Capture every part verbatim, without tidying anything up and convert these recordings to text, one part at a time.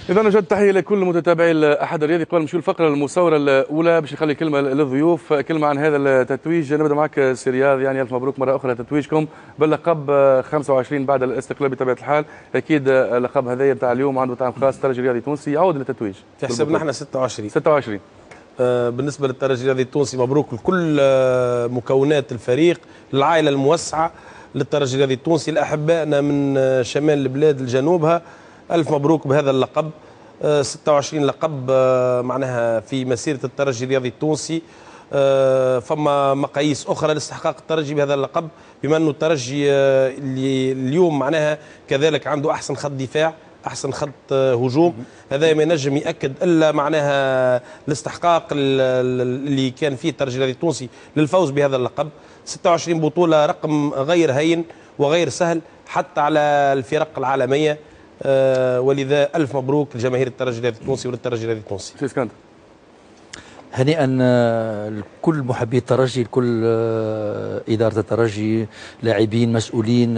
إذا نجد تحية لكل متتابعي الأحد الرياضي. قبل نمشيو الفقرة المصورة الأولى باش نخلي كلمة للضيوف، كلمة عن هذا التتويج. نبدأ معك سي رياض، يعني ألف مبروك مرة أخرى تتويجكم باللقب خمسة وعشرين بعد الاستقلال بطبيعة الحال. أكيد اللقب هذايا نتاع اليوم عنده طعم خاص. الترجي الرياضي التونسي يعود للتتويج في حسابنا احنا ستة وعشرين ستة وعشرين. آه بالنسبة للترجي الرياضي التونسي مبروك لكل آه مكونات الفريق، للعائلة الموسعة، للترجي الرياضي التونسي، لأحبائنا من آه شمال البلاد لجنوبها. ألف مبروك بهذا اللقب. آه ستة وعشرين لقب آه معناها في مسيرة الترجي الرياضي التونسي. آه فما مقاييس أخرى لاستحقاق الترجي بهذا اللقب، بما أنه الترجي آه اللي اليوم معناها كذلك عنده أحسن خط دفاع، احسن خط هجوم. هذا ما ينجم ياكد الا معناها الاستحقاق اللي كان فيه الترجي الرياضي التونسي للفوز بهذا اللقب. ستة وعشرين بطوله رقم غير هين وغير سهل حتى على الفرق العالميه. آه ولذا الف مبروك لجماهير الترجي الرياضي التونسي وللترجي الرياضي التونسي. هنيئا لكل محبي الترجي، لكل إدارة الترجي، لاعبين، مسؤولين،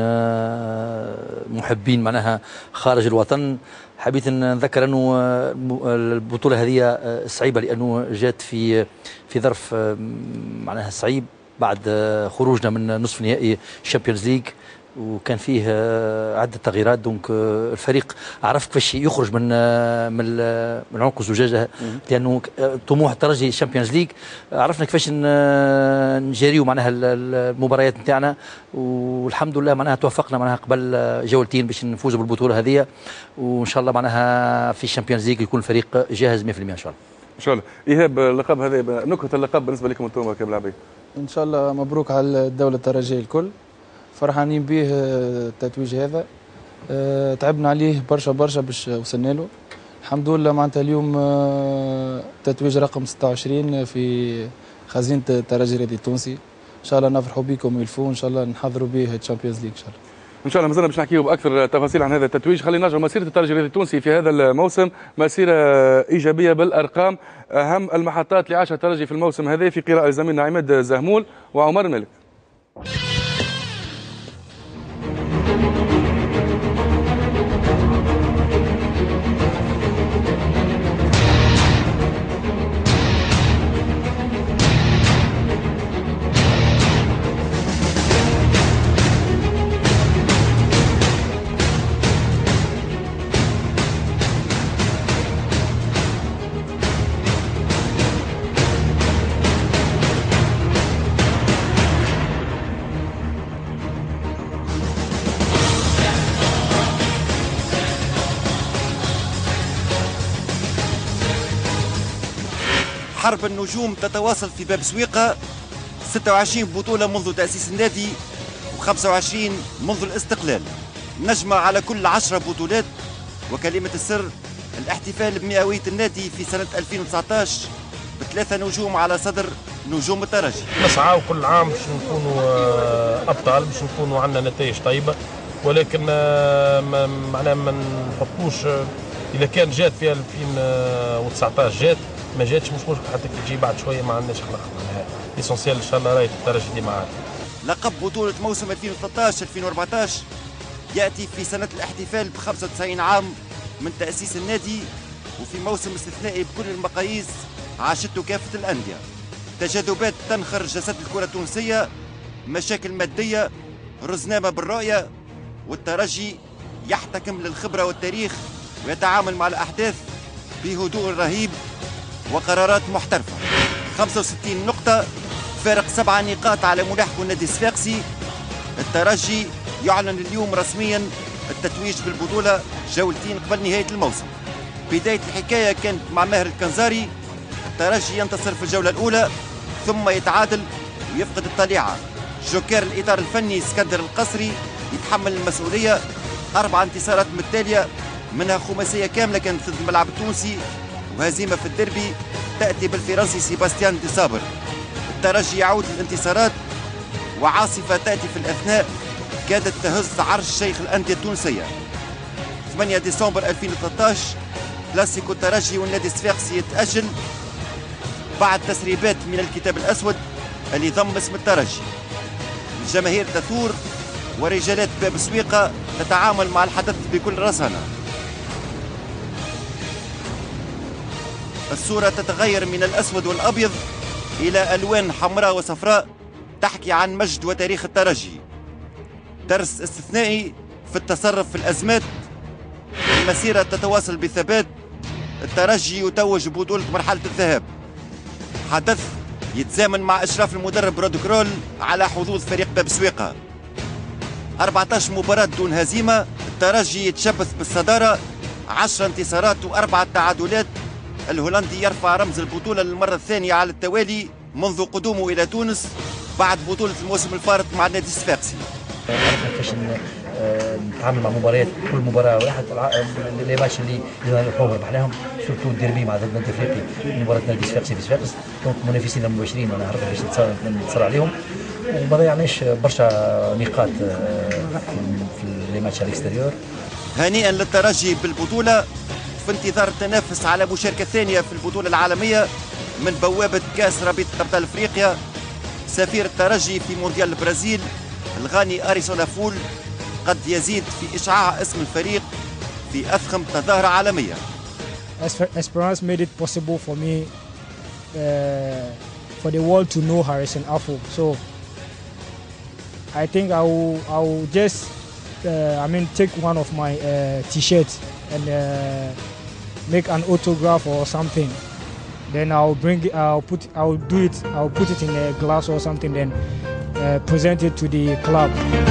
محبين معناها خارج الوطن. حبيت نذكر أنه البطولة هذه صعيبة لأنه جات في في ظرف معناها صعيب بعد خروجنا من نصف نهائي الشامبيونز ليج، وكان فيه عدة تغييرات. دونك الفريق عرف كيفاش يخرج من من من عنق الزجاجة، لأنه طموح الترجي الشامبيونز ليج عرفنا كيفاش نجاريو معناها المباريات نتاعنا، والحمد لله معناها توفقنا معناها قبل جولتين باش نفوزوا بالبطولة هذه، وإن شاء الله معناها في الشامبيونز ليج يكون الفريق جاهز مئة بالمئة إن شاء الله. إن شاء الله. إيهاب، اللقب هذا نكهة اللقب بالنسبة لكم أنتم كملاعبين. إن شاء الله مبروك على الدولة الترجية الكل، فرحانين به التتويج هذا. أه تعبنا عليه برشا برشا باش وصلنا له. الحمد لله معناتها اليوم أه تتويج رقم ستة وعشرين في خزينة الترجي الرياضي التونسي. ان شاء الله نفرحوا بكم ويلفوا، ان شاء الله نحضروا به الشامبيونز ليج ان شاء الله. ان شاء الله مازلنا باش نحكيو باكثر تفاصيل عن هذا التتويج. خلينا نرجعوا مسيره الترجي الرياضي التونسي في هذا الموسم، مسيره ايجابيه بالارقام. اهم المحطات اللي عاشها الترجي في الموسم هذا في قراءه زميلنا عماد زهمول وعمر مالك. حرب النجوم تتواصل في باب سويقة. ستة وعشرين بطولة منذ تأسيس النادي وخمسة وعشرين منذ الاستقلال، نجمة على كل عشرة بطولات. وكلمة السر الاحتفال بمئوية النادي في سنة ألفين وتسعة عشر بثلاثة نجوم على صدر نجوم الترجي. نسعى كل عام باش نكونوا أبطال، باش نكونوا عندنا نتائج طيبة، ولكن معناها ما نحطوش. إذا كان جات في ألفين وتسعة عشر جات، ما جاتش مش مشكل، حتى كي تجي بعد شويه ما عندناش خلاق منها. ليسونسيال ان شاء الله راهي الترجي ديما عاد. لقب بطوله موسم ألفين وثلاثة عشر ألفين وأربعة عشر ياتي في سنه الاحتفال ب خمسة وتسعين عام من تاسيس النادي، وفي موسم استثنائي بكل المقاييس عاشته كافه الانديه. تجاذبات تنخر جسد الكره التونسيه، مشاكل ماديه، رزنامه بالرؤيه، والترجي يحتكم للخبره والتاريخ ويتعامل مع الاحداث بهدوء رهيب وقرارات محترفة. خمسة وستين نقطة، فارق سبعة نقاط على ملاحقه النادي الصفاقسي. الترجي يعلن اليوم رسميا التتويج بالبطولة جولتين قبل نهاية الموسم. بداية الحكاية كانت مع ماهر الكنزاري. الترجي ينتصر في الجولة الأولى ثم يتعادل ويفقد الطليعة. جوكير الإطار الفني اسكندر القصري يتحمل المسؤولية. أربع انتصارات متتالية منها خماسية كاملة كانت ضد الملعب التونسي، وهزيمة في الديربي تأتي بالفرنسي سيباستيان دي صابر. الترجي يعود للانتصارات، وعاصفة تأتي في الأثناء كادت تهز عرش شيخ الأندية التونسية. ثمانية ديسمبر ألفين وثلاثة عشر كلاسيكو الترجي والنادي الصفاقسي يتأجل بعد تسريبات من الكتاب الأسود اللي ضم اسم الترجي. الجماهير تثور ورجالات باب سويقة تتعامل مع الحدث بكل رزانة. الصورة تتغير من الأسود والأبيض إلى ألوان حمراء وصفراء تحكي عن مجد وتاريخ الترجي. درس استثنائي في التصرف في الأزمات، المسيرة تتواصل بثبات، الترجي يتوج ببطولة مرحلة الذهاب. حدث يتزامن مع إشراف المدرب رودكرول على حظوظ فريق باب سويقة. أربعة عشر مباراة دون هزيمة، الترجي يتشبث بالصدارة، عشر انتصارات وأربعة تعادلات. الهولندي يرفع رمز البطولة للمرة الثانية على التوالي منذ قدومه إلى تونس بعد بطولة الموسم الفارط مع النادي الصفاقسي. كيفاش نتعامل مع مباريات، كل مباراه واحد لي ماتش اللي نروحوا ربحناهم، سورتو الديربي مع النادي الافريقي، مباراه نادي صفاقسي في صفاقس، كانت منافسين المباشرين وانا عرفت باش نتصارع عليهم، وما ضيعناش برشا نقاط في لي ماتش على الاكستيريور. هنيئا للترجي بالبطولة، في انتظار التنافس على مشاركة ثانية في البطولة العالمية من بوابة كأس رابطة أبطال أفريقيا. سفير الترجي في مونديال البرازيل الغاني أريسون أفول قد يزيد في إشعاع اسم الفريق في أفخم تظاهرة عالمية. Esperance made it possible for me uh, for the world to know Harrison Afful. So I think I will, I will just uh, I mean take one of my uh, t-shirts and uh, make an autograph or something. Then I'll bring it, I'll put I'll do it I'll put it in a glass or something, then uh, present it to the club.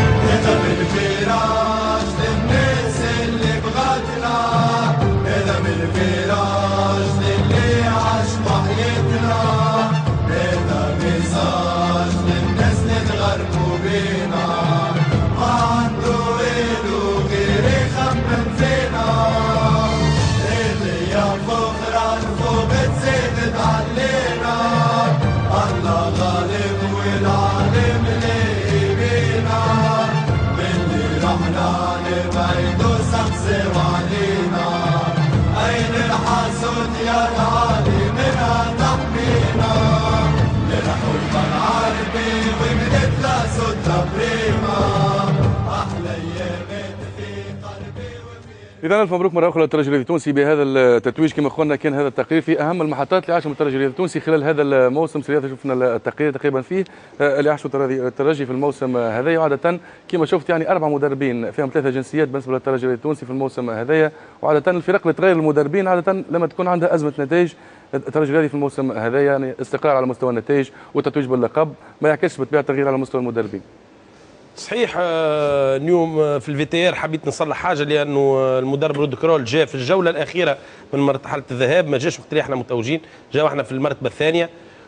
إذا ألف مبروك مرة أخرى للترجي الرياضي التونسي بهذا التتويج. كما قلنا كان هذا التقرير في أهم المحطات اللي عاشهم الترجي الرياضي التونسي خلال هذا الموسم. سريعة شفنا التقرير تقريبا فيه اللي عاشوا الترجي في الموسم هذايا، وعادة كما شفت يعني أربع مدربين فيهم ثلاثة جنسيات بالنسبة للترجي الرياضي التونسي في الموسم هذايا، وعادة الفرق اللي تغير المدربين عادة لما تكون عندها أزمة نتائج. الترجي الرياضي في الموسم هذايا يعني استقرار على مستوى النتائج والتتويج باللقب ما يعكسش بالطبيعة التغيير على مستوى المدربين. صحيح. اليوم في الفي تي ار حبيت نصلح حاجه، لانه المدرب رودكرول جاء في الجوله الاخيره من مرحله الذهاب، ما جاش وقت اللي احنا متوجين، جاء احنا في المرتبه الثانيه،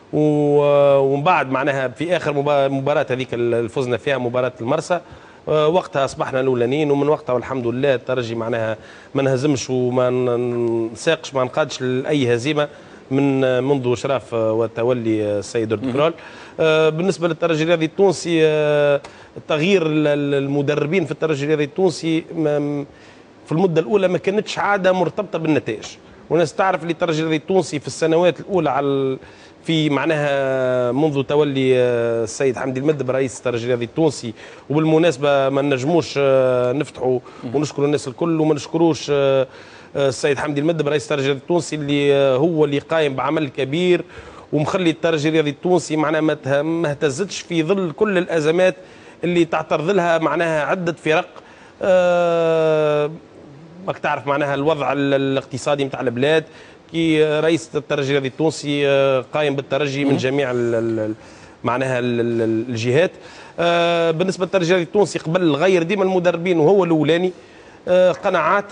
ومن بعد معناها في اخر مباراه هذيك اللي فزنا فيها مباراه المرسى، وقتها اصبحنا الاولانيين، ومن وقتها والحمد لله الترجي معناها ما انهزمش وما نساقش ما نقادش لاي هزيمه من منذ اشراف وتولي السيد رودكرول. بالنسبه للترجي الرياضي التونسي، تغيير المدربين في الترجي الرياضي التونسي في المده الاولى ما كانتش عاده مرتبطه بالنتائج، والناس تعرف اللي الترجي الرياضي التونسي في السنوات الاولى على في معناها منذ تولي السيد حمدي المدب رئيس الترجي الرياضي التونسي. وبالمناسبه ما نجموش نفتحوا ونشكروا الناس الكل وما نشكروش السيد حمدي المدب رئيس الترجي الرياضي التونسي اللي هو اللي قايم بعمل كبير ومخلي الترجي الرياضي التونسي معناها ما اهتزتش في ظل كل الازمات اللي تعترض لها معناها عده فرق. أه ماك تعرف معناها الوضع الاقتصادي نتاع البلاد، كي رئيس الترجي الرياضي التونسي قايم بالترجي من جميع ال معناها ال الجهات. أه بالنسبه للترجي الرياضي التونسي قبل غير ديما المدربين وهو الاولاني، أه قناعات،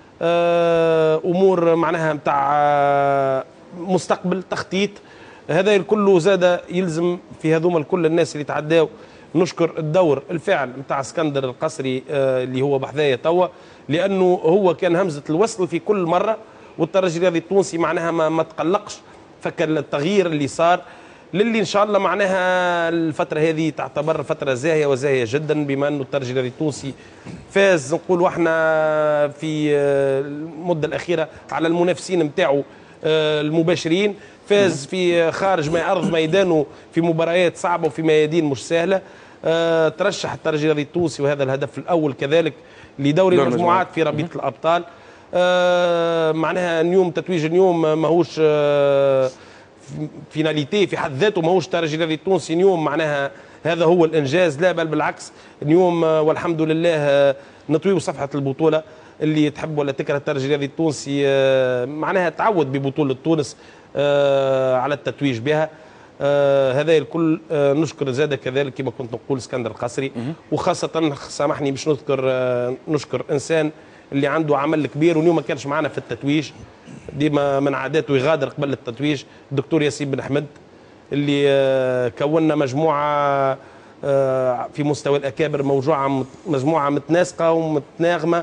أه امور معناها نتاع مستقبل تخطيط، هذا الكل زاد يلزم في هذوما الكل الناس اللي تعداو. نشكر الدور الفعل نتاع اسكندر القصري آه اللي هو بحذايا توا، لانه هو كان همزه الوصل في كل مره، والترجي الرياضي التونسي معناها ما, ما تقلقش، فكر التغيير اللي صار للي ان شاء الله معناها الفتره هذه تعتبر فتره زاهيه وزاهيه جدا، بما انه الترجي الرياضي التونسي فاز نقولوا احنا في المده الاخيره على المنافسين نتاعو المباشرين، فاز في خارج ما ارض ميدانه في مباريات صعبه وفي ميادين مش سهله. أه ترشح الترجي الرياضي التونسي وهذا الهدف الاول كذلك لدوري المجموعات في رابطه الابطال. آه معناها اليوم تتويج اليوم ماهوش آه فيناليتي في حد ذاته، ماهوش الترجي الرياضي التونسي اليوم معناها هذا هو الانجاز، لا بل بالعكس اليوم آه والحمد لله آه نطويو صفحه البطوله. اللي تحب ولا تكره الترجي الرياضي التونسي آه معناها تعود ببطوله تونس آه على التتويج بها. آه هذا الكل آه نشكر زاد كذلك كما كنت نقول اسكندر القصري، وخاصه سامحني باش نذكر آه نشكر انسان اللي عنده عمل كبير واليوم ما كانش معنا في التتويج، ديما من عاداته يغادر قبل التتويج، الدكتور ياسين بن حمد اللي آه كونا مجموعه آه في مستوى الاكابر، موجوعه مجموعه متناسقه ومتناغمه،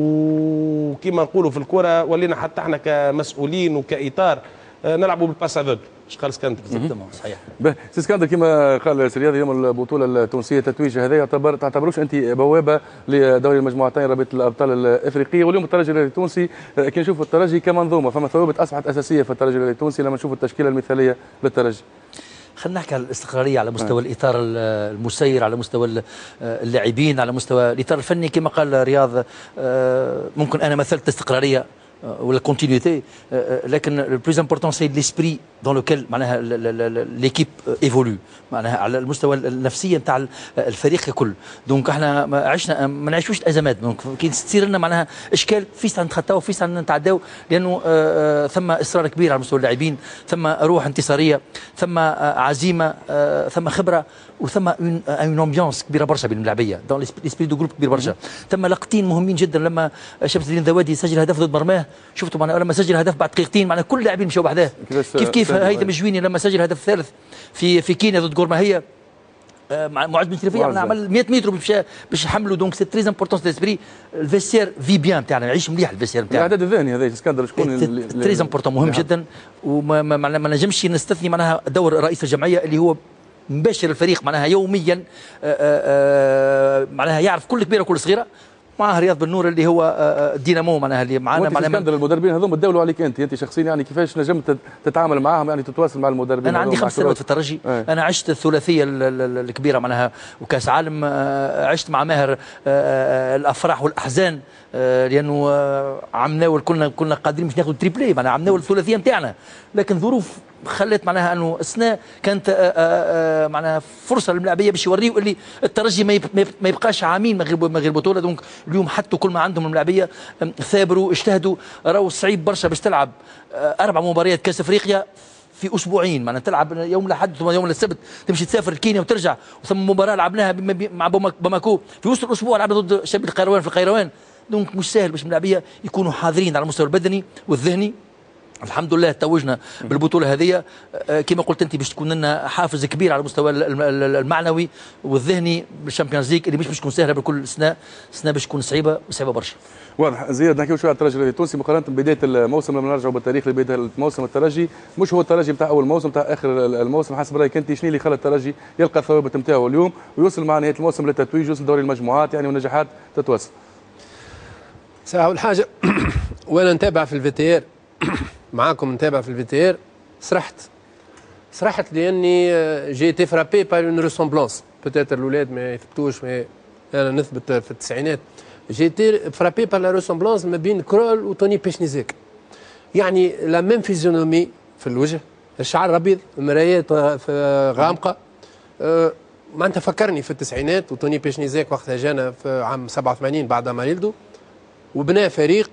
وكما نقولوا في الكره ولينا حتى احنا كمسؤولين وكاطار آه نلعبوا بالباس افوغل. اش قال اسكندر؟ صحيح. به سي اسكندر كما قال سي رياض يوم البطوله التونسيه التتويج هذا يعتبر تعتبروش انت بوابه لدوري المجموعتين رابطه الابطال الافريقيه، واليوم الترجي الرياضي التونسي كي نشوفوا الترجي كمنظومه فما ثوابت اصبحت اساسيه في الترجي الرياضي التونسي لما نشوفوا التشكيله المثاليه للترجي. خلينا نحكي على الاستقراريه على مستوى الاطار المسير، على مستوى اللاعبين، على مستوى الاطار الفني كما قال رياض. ممكن انا مثلت استقراريه ولا كونتينيتي، لكن لو بلوز امبورتون سي ليسبري دون لوكيل معناها ليكيب ايفولو، معناها على المستوى النفسي نتاع الفريق ككل. دونك احنا عشنا ما نعيشوش الازمات، دونك كي تصير لنا معناها اشكال فيس نتخطاو فيس نتعداو، لانه ثم اصرار كبير على مستوى اللاعبين، ثم روح انتصاريه، ثم عزيمه، ثم خبره، وثم اون امبيونس كبيره برشا بين اللاعبيه دون ليسبري دو جروب كبير برشا. ثم لقطين مهمين جدا لما شمس الدين ذوادي سجل هدف ضد مرماه، شفتوا معناها لما سجل هدف بعد دقيقتين معناها كل اللاعبين مشاو بعداه. كيف كيف هيدا مجويني لما سجل هدف ثالث في في كينيا ضد غورماهيه مع معز بن شريفيه عمل مئة متر باش باش يحملوا. دونك سي تري امبورتون ديسبري الفيستير في بيان تاعنا يعيش مليح الفيستير تاعنا. الاعداد الذهني هذا اسكندر شكون تري امبورتون مهم جدا، وما ما, ما نجمش نستثني معناها دور رئيس الجمعيه اللي هو مباشر الفريق معناها يوميا، آآ آآ معناها يعرف كل كبيره وكل صغيره. معاه رياض بن نور اللي هو دينامو معناها اللي معانا معناها اسكندر المدربين هذوما تداولوا عليك انت انت شخصيا، يعني كيفاش نجمت تتعامل معاهم، يعني تتواصل مع المدربين؟ انا عندي خمس سنوات في الترجي، اه. انا عشت الثلاثيه الكبيره معناها وكاس عالم، عشت مع ماهر الافراح والاحزان، لانه عم ناول كلنا كنا قادرين مش ناخذ تريبلي، معناها عم ناول الثلاثيه نتاعنا، لكن ظروف خلت معناها انه السنه كانت آآ آآ معناها فرصه للملاعبيه باش يوريوا اللي الترجي ما يبقاش عامين من غير من غير بطوله. دونك اليوم حطوا كل ما عندهم الملاعبيه، ثابروا اجتهدوا، راهو صعيب برشا باش تلعب اربع مباريات كاس افريقيا في اسبوعين، معناها تلعب يوم الاحد ثم يوم السبت تمشي تسافر لكينيا وترجع، وثم مباراه لعبناها مع باماكو في وسط الاسبوع لعبنا ضد شبيبه القيروان في القيروان. دونك مش سهل باش الملاعبيه يكونوا حاضرين على المستوى البدني والذهني. الحمد لله توجنا بالبطوله هذه كما قلت انت باش تكون لنا حافز كبير على المستوى المعنوي والذهني بالشامبيونز ليج اللي مش باش تكون سهله بكل سنه سنه باش تكون صعيبه صعيبه برشا. واضح. زياد نحكيو شويه على الترجي الرياضي التونسي مقارنه ببدايه الموسم، لما نرجعوا بالتاريخ لبدايه الموسم الترجي مش هو الترجي نتاع اول موسم نتاع اخر الموسم. حسب رايك انت شنو اللي خلى الترجي يلقى الثوابت نتاعو اليوم ويوصل مع نهايه الموسم للتتويج، يوصل دوري المجموعات يعني والنجاحات تتواصل؟ ساعه اول حاجه وانا نتابع في الفيتير معاكم نتابع في الفيتير سرحت سرحت لاني جي تي فرابي بار اون ريسومبلونس، بوتيتر الاولاد ما يثبتوش، ما انا نثبت في التسعينات جي تي فرابي بار لا ريسومبلونس ما بين كرول وتوني بيشنيزيك، يعني لا ميم فيزيونومي في الوجه، الشعر ابيض، مرايات غامقه، أه معناتها فكرني في التسعينات. وتوني بيشنيزيك وقتها جانا في عام سبعة وثمانين بعد ما يلدوا وبنى فريق،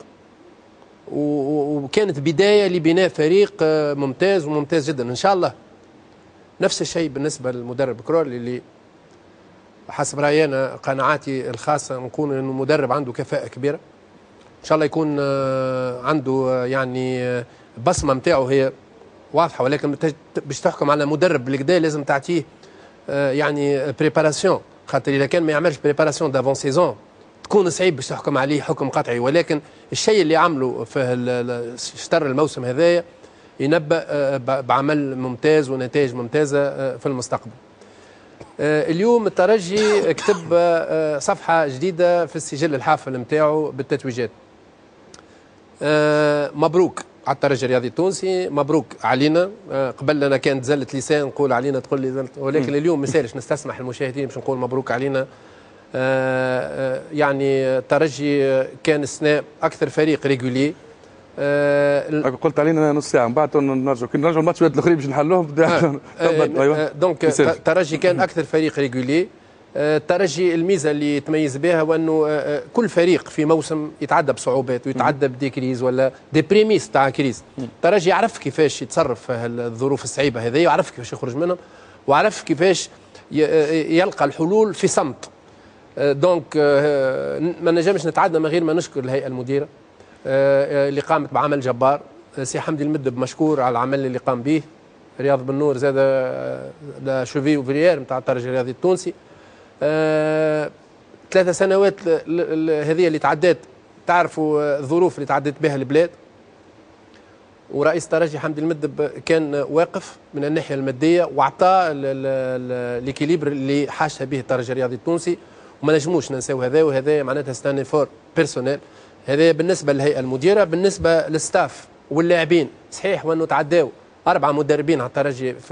وكانت بداية لبناء فريق ممتاز وممتاز جدا إن شاء الله. نفس الشيء بالنسبة للمدرب كرول اللي حسب رأيي أنا قناعاتي الخاصة نكون أنه مدرب عنده كفاءة كبيرة إن شاء الله، يكون عنده يعني بصمة متاعه هي واضحة، ولكن باش تحكم على مدرب بالكدا لازم تعطيه يعني بريباراسيون، خاطر إذا كان ما يعملش بريباراسيون دافون سيزون تكون صعيب باش تحكم عليه حكم قطعي. ولكن الشيء اللي عمله في شطر الموسم هذايا ينبأ بعمل ممتاز ونتائج ممتازة في المستقبل. اليوم الترجي كتب صفحة جديدة في السجل الحافل نتاعو بالتتويجات. مبروك على الترجي الرياضي التونسي، مبروك علينا. قبل انا كانت زلة لسان نقول علينا تقول لي زلت، ولكن اليوم ما سالش نستسمح المشاهدين باش نقول مبروك علينا آه يعني الترجي كان السنة أكثر فريق ريجولي. آه قلت علينا نص ساعه من بعد نرجعوا كي نرجعوا الماتش الاخرين باش نحلوهم. آه آه دونك الترجي كان اكثر فريق ريجولي. الترجي الميزه اللي يتميز بها هو انه كل فريق في موسم يتعدى بصعوبات ويتعدى بدي كريز ولا دي بريميس تاع كريز. الترجي يعرف كيفاش يتصرف في الظروف الصعيبه هذه، ويعرف كيفاش يخرج منهم، وعرف كيفاش يلقى الحلول في صمت. دونك ما نجمش نتعدى من غير ما نشكر الهيئه المديره اللي قامت بعمل جبار. سي حمدي المدب مشكور على العمل اللي قام به. رياض بن نور زاد شوفي وفريير نتاع الترجي الرياضي التونسي. آه، ثلاثة سنوات هذه اللي تعدات، تعرفوا الظروف اللي تعدت بها البلاد، ورئيس الترجي حمدي المدب كان واقف من الناحية المادية وأعطى الإكيليبر اللي حاشها به الترجي الرياضي التونسي، وما نجموش ننساو هذا. وهذا معناتها ستان فور بيرسونيل. هذا بالنسبة للهيئة المديرة. بالنسبة للستاف واللاعبين، صحيح وأنه تعداو أربعة مدربين على الترجي في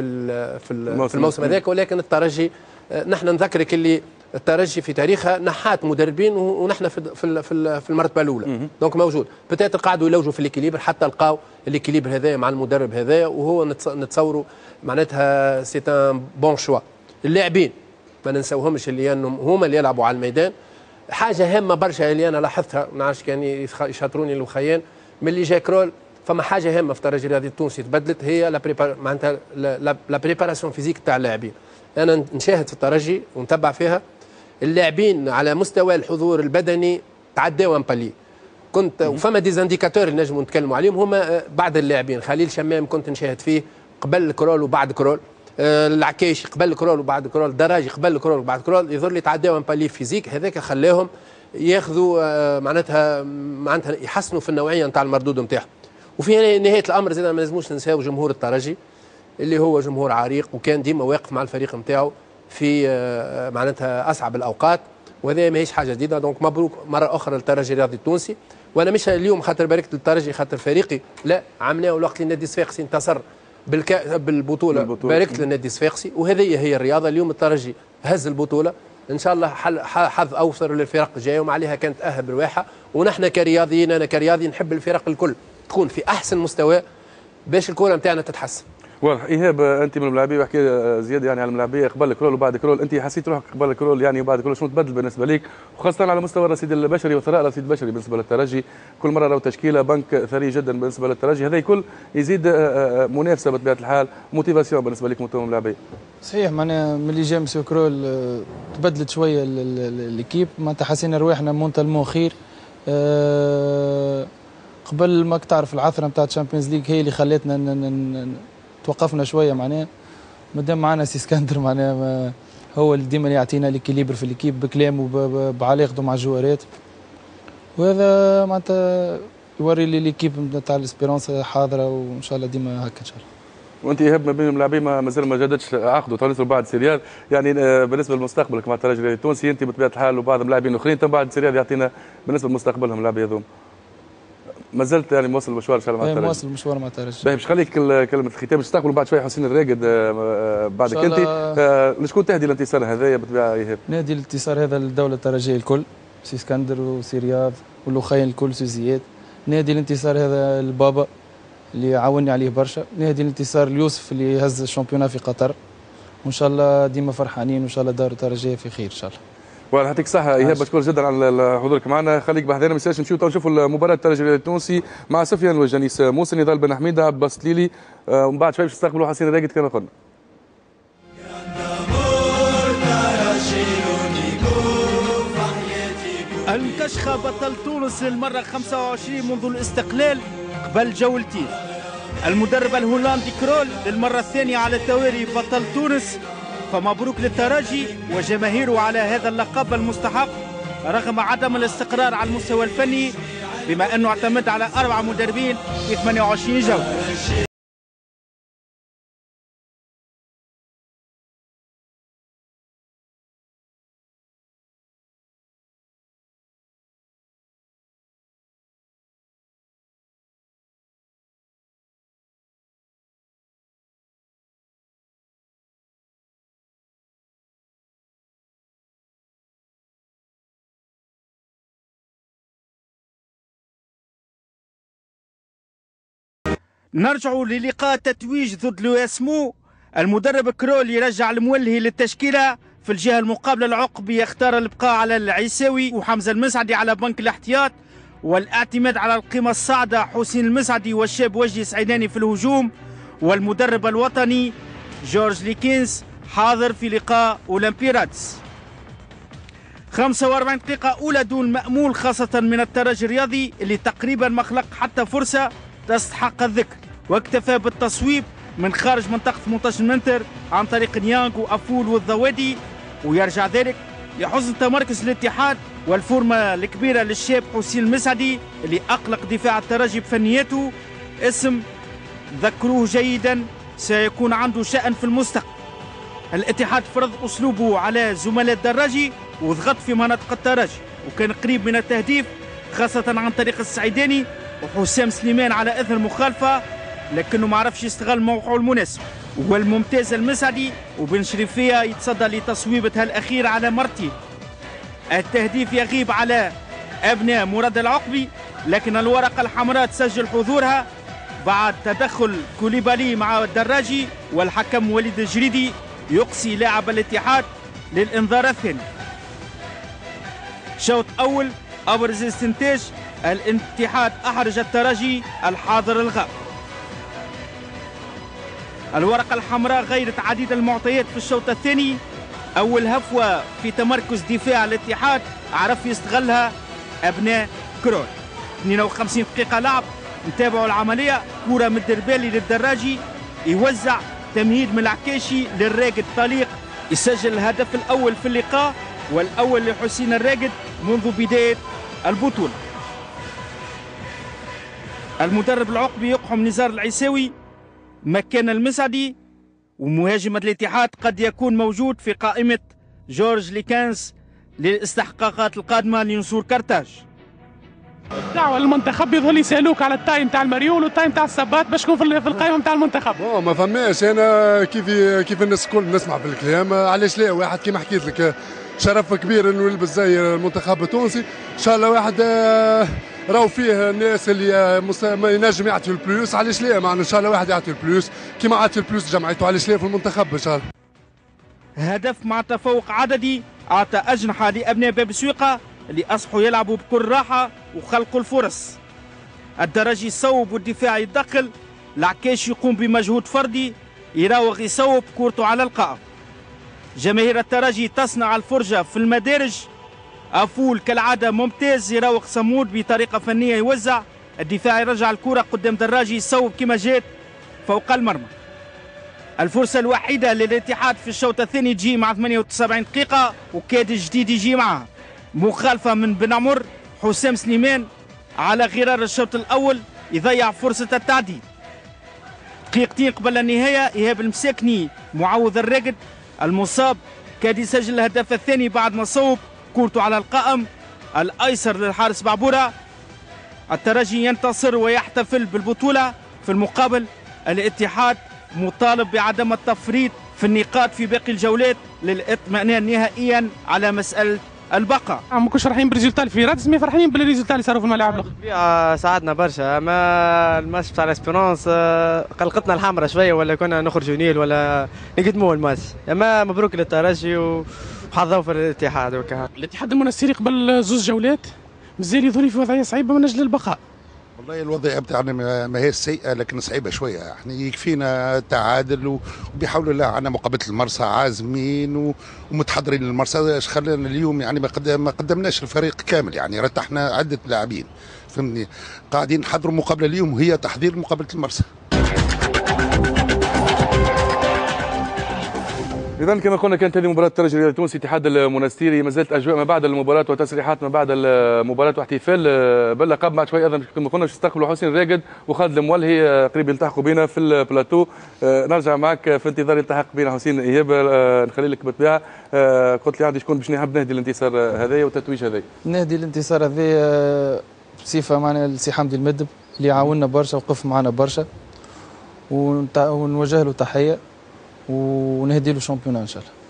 في الموسم هذاك، ولكن الترجي نحن نذكرك اللي الترجي في تاريخها نحات مدربين ونحن في في في المرتبه الاولى. دونك موجود بتاتر قاعدوا يلوجوا في الكليبر حتى لقاو الكليبر هذايا مع المدرب هذايا، وهو نتصوروا معناتها سي ان بون شوا. اللاعبين ما ننساوهمش اللي انهم هما اللي يلعبوا على الميدان. حاجه هامه برشا اللي انا لاحظتها، ما نعرفش كان يشاطروني الوخيان من اللي جا كرول، فما حاجه هامه في الترجي الرياضي التونسي تبدلت، هي لا بريبار معناتها لا بريباراسيون فيزيك تاع اللاعبين. انا نشاهد في الترجي ونتبع فيها اللاعبين على مستوى الحضور البدني تعداو امبالي. كنت وفما ديزانديكاتور اللي نجموا نتكلموا عليهم هما بعض اللاعبين. خليل شمام كنت نشاهد فيه قبل الكرول وبعد كرول، آه العكايشي قبل الكرول وبعد كرول، دراجي قبل الكرول وبعد كرول، يظهر لي تعداو امبالي فيزيك. هذاك خلاهم ياخذوا آه معناتها معناتها يحسنوا في النوعيه نتاع المردود نتاعهم. وفي نهايه الامر زاد ما لازموش ننساو جمهور الترجي اللي هو جمهور عريق وكان ديما واقف مع الفريق نتاعو في معناتها اصعب الاوقات، وهذا ماهيش حاجه جديده. دونك مبروك مره اخرى للترجي الرياضي التونسي. وانا مش اليوم خاطر باركت للترجي خاطر فريقي، لا، عملناه الوقت اللي النادي الصفاقسي انتصر بالكا بالبطوله, بالبطولة. باركت للنادي الصفاقسي، وهذه هي الرياضه. اليوم الترجي هز البطوله، ان شاء الله حظ اوفر للفرق الجايه، وما عليها كانت اهل برواحها. ونحن كرياضيين، انا كرياضي نحب الفرق الكل تكون في احسن مستوى باش الكره نتاعنا تتحسن. واضح. ايهاب انت من الملاعبيه، بحكي زياده يعني على الملاعبيه قبل الكرول وبعد الكرول، انت حسيت روحك قبل الكرول يعني وبعد الكرول شنو تبدل بالنسبه لك، وخاصه على مستوى الرصيد البشري وثراء الرصيد البشري بالنسبه للترجي؟ كل مره لو تشكيله بنك ثري جدا بالنسبه للترجي، هذا الكل يزيد منافسه بطبيعه الحال، موتيفاسيون بالنسبه لكم انتم الملاعبيه. صحيح، معناها ملي جا مسيو كرول تبدلت شويه ليكيب، معناتها حسينا رواحنا مونتالمون خير. أه قبل ما تعرف العثره نتاع الشامبيونز ليج هي اللي خلتنا توقفنا شويه، معناها مادام معنا سي اسكندر معناها هو اللي ديما يعطينا ليكيليبر في ليكيب بكلامه بعلاقته مع الجوارات، وهذا معناتها يوري لي ليكيب نتاع الاسبيرونس حاضره، وان شاء الله ديما هكا ان شاء الله. وانت ايهاب ما بين الملاعبين مازال ما جددش عقده تونسي بعد سيريال، يعني بالنسبه لمستقبلك مع الترجي التونسي انت بطبيعه الحال وبعض اللاعبين الاخرين تم بعد سيريال يعطينا بالنسبه لمستقبلهم اللاعبين هذوما. ما زلت يعني موصل المشوار ان شاء الله مع الترجي؟ موصل المشوار مع الترجي. باهي باش خليك كلمه الختام باش تستقبلوا بعد شويه حسين الراقد بعدك انت. لشكون تهدي الانتصار هذايا بالطبيعه ايهاب؟ نادي الانتصار هذا للدوله الترجيه الكل، سي اسكندر وسي رياض والاخوين الكل سي زياد. نادي الانتصار هذا البابا اللي عاوني عليه برشا. نادي الانتصار اليوسف اللي هز الشامبيونات في قطر، وان شاء الله ديما فرحانين، وان شاء الله دار الترجيه في خير ان شاء الله. والله يعطيك الصحة إيهاب، بشكر جدا على حضورك معنا. خليك بحذانا ما ننساش نمشيو نشوفوا المباراة الترجي التونسي مع سفيان والجنيس موسى، نضال بن حميدة، عبد الباسط ليلي، ومن بعد شوي باش نستقبلوا حسين الراقد كما قلنا. المكشخة بطل تونس للمرة خمسة وعشرين منذ الاستقلال قبل جولتين. المدرب الهولندي كرول للمرة الثانية على التوالي بطل تونس، فمبروك للترجي وجماهيره على هذا اللقب المستحق رغم عدم الاستقرار على المستوى الفني، بما أنه اعتمد على أربع مدربين في ثمانية وعشرين جولة. نرجعوا للقاء تتويج ضد لو اسمو. المدرب كرول يرجع المولهي للتشكيله، في الجهه المقابله العقبي يختار الابقاء على العيساوي وحمزه المسعدي على بنك الاحتياط، والاعتماد على القيمه الصاعده حسين المسعدي والشاب وجدي سعيداني في الهجوم، والمدرب الوطني جورج ليكينز حاضر في لقاء اولمبي رادس. خمسة وأربعين دقيقة أولى دون مأمول، خاصة من الترجي الرياضي اللي تقريبا ما خلق حتى فرصة تستحق الذكر، واكتفى بالتصويب من خارج منطقة ثمانية عشر متر عن طريق نيانغ وأفول والضوادي، ويرجع ذلك لحسن تمركز الاتحاد والفورمة الكبيرة للشاب حسين المسعدي اللي أقلق دفاع الترجي بفنياته. اسم ذكروه جيدا سيكون عنده شأن في المستقبل. الاتحاد فرض أسلوبه على زملاء الدراجي وضغط في مناطق الترجي وكان قريب من التهديف، خاصة عن طريق السعيداني وحسام سليمان على إثر مخالفة، لكنه ما عرفش يستغل موقعه المناسب. والممتاز المسعدي وبن شريفية يتصدى لتصويبتها الأخيرة على مرتين. التهديف يغيب على أبناء مراد العقبي، لكن الورقة الحمراء تسجل حضورها بعد تدخل كوليبالي مع الدراجي، والحكم وليد الجريدي يقصي لاعب الاتحاد للإنذار الثاني. شوط أول أبرز استنتاج، الاتحاد أحرج الترجي الحاضر الغائب. الورقة الحمراء غيرت عديد المعطيات في الشوط الثاني. أول هفوة في تمركز دفاع الاتحاد عرف يستغلها أبناء كرول. اثنين وخمسين دقيقة لعب، نتابعوا العملية. كرة من الدربالي للدراجي، يوزع تمهيد من العكاشي للراقد طليق، يسجل الهدف الأول في اللقاء والأول لحسين الراقد منذ بداية البطولة. المدرب العقبي يقحم نزار العيساوي مكان المسعدي، ومهاجم الاتحاد قد يكون موجود في قائمة جورج ليكانس للاستحقاقات القادمة لنصور كرتاج. دعوة للمنتخب يظهر يسالوك على التايم تاع المريول والتايم تاع السبات باش تكون في القائمة تاع المنتخب. أوه ما فماش، أنا كيف كيف الناس الكل نسمع في الكلام، علاش لا واحد كيما حكيت لك شرف كبير انه يلبس زي المنتخب التونسي. ان شاء الله واحد راهو فيه الناس اللي ما ينجم يعطي البلوس، علاش لا معنا ان شاء الله واحد يعطي البلوس كيما عطي البلوس جمعيته، علاش لا في المنتخب ان شاء الله. هدف مع تفوق عددي اعطى اجنحه لابناء باب سويقه اللي اصبحوا يلعبوا بكل راحه وخلقوا الفرص. الدرجي يصوب والدفاع يتدخل، العكاش يقوم بمجهود فردي يراوغ يصوب كورته على القائم. جماهير الترجي تصنع الفرجة في المدارج. أفول كالعادة ممتاز، يراوغ صمود بطريقة فنية يوزع، الدفاع يرجع الكرة قدام دراجي يصوب كما جات فوق المرمى. الفرصة الوحيدة للاتحاد في الشوط الثاني تجي مع ثمانية وسبعين دقيقة وكاد الجديد يجي معها. مخالفة من بن عمر، حسام سليمان على غرار الشوط الأول يضيع فرصة التعديل. دقيقتين قبل النهاية إيهاب المساكني معوض الراقد المصاب كاد يسجل الهدف الثاني بعد ما صوب كورته على القائم الايسر للحارس بعبوره. الترجي ينتصر ويحتفل بالبطوله. في المقابل الاتحاد مطالب بعدم التفريط في النقاط في باقي الجولات للاطمئنان نهائيا على مساله البقاء. ما كناش فرحانين بالريزولتا في رادس، مي فرحانين بالريزولتا اللي صاروا في الملاعب الاخرى. ساعدنا برشا، اما الماتش بتاع الاسبيرونس قلقتنا الحمراء شويه، ولا كنا نخرجوا نيل ولا نقدموا الماتش. اما مبروك للترجي وحظوا في الاتحاد. وكا الاتحاد المنستيري قبل زوز جولات مازال يظهر في وضعيه صعيبه من اجل البقاء. والله الوضعيه بتاعنا ما هي سيئه لكن صعيبه شويه، احنا يكفينا التعادل وبحول الله عنا مقابله المرسى عازمين ومتحضرين للمرسى. ايش خلانا اليوم يعني ما قدم ما قدمناش الفريق كامل، يعني رتحنا عده لاعبين فهمني، قاعدين نحضروا مقابله اليوم وهي تحضير مقابله المرسى. إذا كما قلنا كانت هذه مباراة الترجي الرياضي التونسي اتحاد المنستيري. ما زالت أجواء ما بعد المباراة وتسريحات ما بعد المباراة واحتفال باللقب. بعد شوي أيضا كما قلنا يستقبلوا حسين الراقد وخالد المولهي قريب يلتحقوا بنا في البلاتو. نرجع معك في انتظار يلتحق بنا حسين. إيهاب نخلي لك بالطبيعة، قلت لي عندي شكون باش نحب نهدي الانتصار هذايا والتتويج هذايا. نهدي الانتصار هذايا بصفة معنا السي حمدي المدب اللي عاوننا برشا وقف معنا برشا، ونوجه له تحية ونهدي له شامبيون ان شاء الله.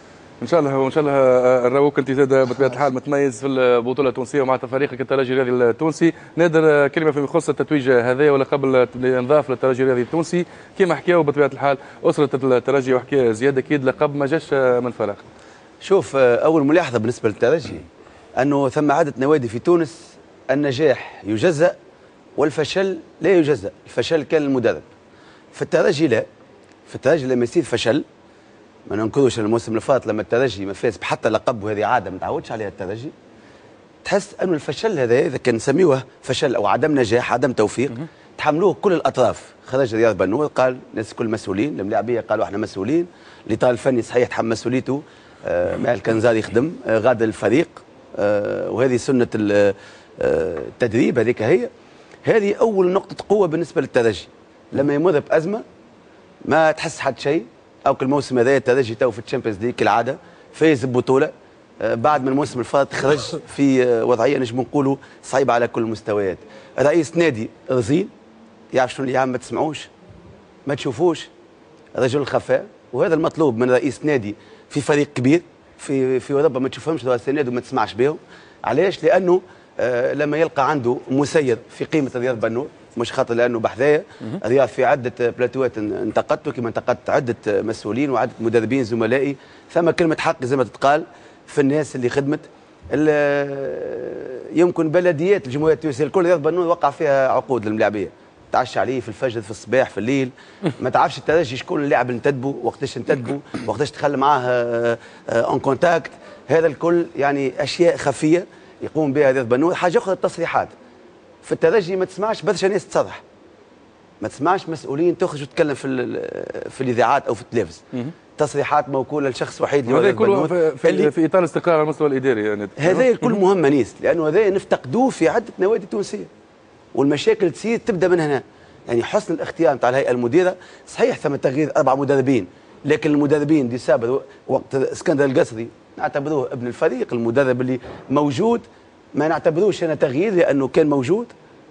ان شاء الله وان شاء الله نراوك انت زاد بطبيعه الحال متميز في البطوله التونسيه ومع فريقك الترجي الرياضي التونسي. نادر كلمه فيما يخص التتويج هذايا ولا قبل انضاف للترجي الرياضي التونسي كما حكاوا بطبيعه الحال اسره الترجي وحكى زياد اكيد لقب ما جاش من فراغ. شوف اول ملاحظه بالنسبه للترجي انه ثم عاده نوادي في تونس النجاح يجزأ والفشل لا يجزأ، الفشل كان المدرب. في الترجي لا، في الترجي لما يصير فشل ما ننكروش الموسم اللي فات لما الترجي ما فاز بحتى لقب وهذه عاده ما تعودش عليها الترجي، تحس انه الفشل هذا اذا كان نسميوه فشل او عدم نجاح عدم توفيق تحملوه كل الاطراف. خرج رياض بنور قال الناس كل مسؤولين، الملاعبيه قالوا احنا مسؤولين، الاطار الفني صحيح تحمل مسؤوليته، آه مع الكنزاري يخدم، آه غادر الفريق، آه وهذه سنه التدريب هذيك هي. هذه اول نقطه قوه بالنسبه للترجي، لما يمر بازمه ما تحس حد شيء. او الموسم هذا الترجي تو في الشامبيونز ليج كالعاده فاز ببطوله، آه بعد من الموسم اللي فات خرج في آه وضعيه نجم نقولوا صعيبه على كل المستويات. رئيس نادي رزين يعرف شنو اللي يعمل، ما تسمعوش ما تشوفوش، رجل خفاء، وهذا المطلوب من رئيس نادي في فريق كبير في في اوروبا ما تشوفهمش رؤساء النادي وما تسمعش بهم. علاش؟ لانه آه لما يلقى عنده مسير في قيمه رياض بنور، مش خاطر لانه بحذايا رياض في عده بلاتوات انتقدته كما انتقدت عده مسؤولين وعده مدربين زملائي، ثم كلمه حق زي ما تتقال في الناس اللي خدمت. يمكن بلديات الجمهوريه التونسيه الكل رياض بنور وقع فيها عقود الملاعبيه، تعشى عليه في الفجر في الصباح في الليل، ما تعرفش الترجي شكون اللاعب اللي انتدبوا وقتاش انتدبوا وقتاش دخل معاه اون كونتاكت. هذا الكل يعني اشياء خفيه يقوم بها رياض بنور. حاجه اخرى التصريحات في الترجي ما تسمعش برشا ناس تصرح، ما تسمعش مسؤولين تخرج وتتكلم في في الاذاعات او في التلفز، تصريحات موكوله لشخص وحيد اللي هذا كله في, في, في اطار استقرار على المستوى الاداري يعني. هذا الكل مهم منيس، لانه هذا نفتقدوه في عده نوادي تونسيه، والمشاكل تصير تبدا من هنا. يعني حسن الاختيار نتاع الهيئه المديره، صحيح ثم تغيير اربع مدربين، لكن المدربين دي سابر وقت اسكندر القصري نعتبروه ابن الفريق، المدرب اللي موجود ما نعتبروش انا تغيير لانه كان موجود.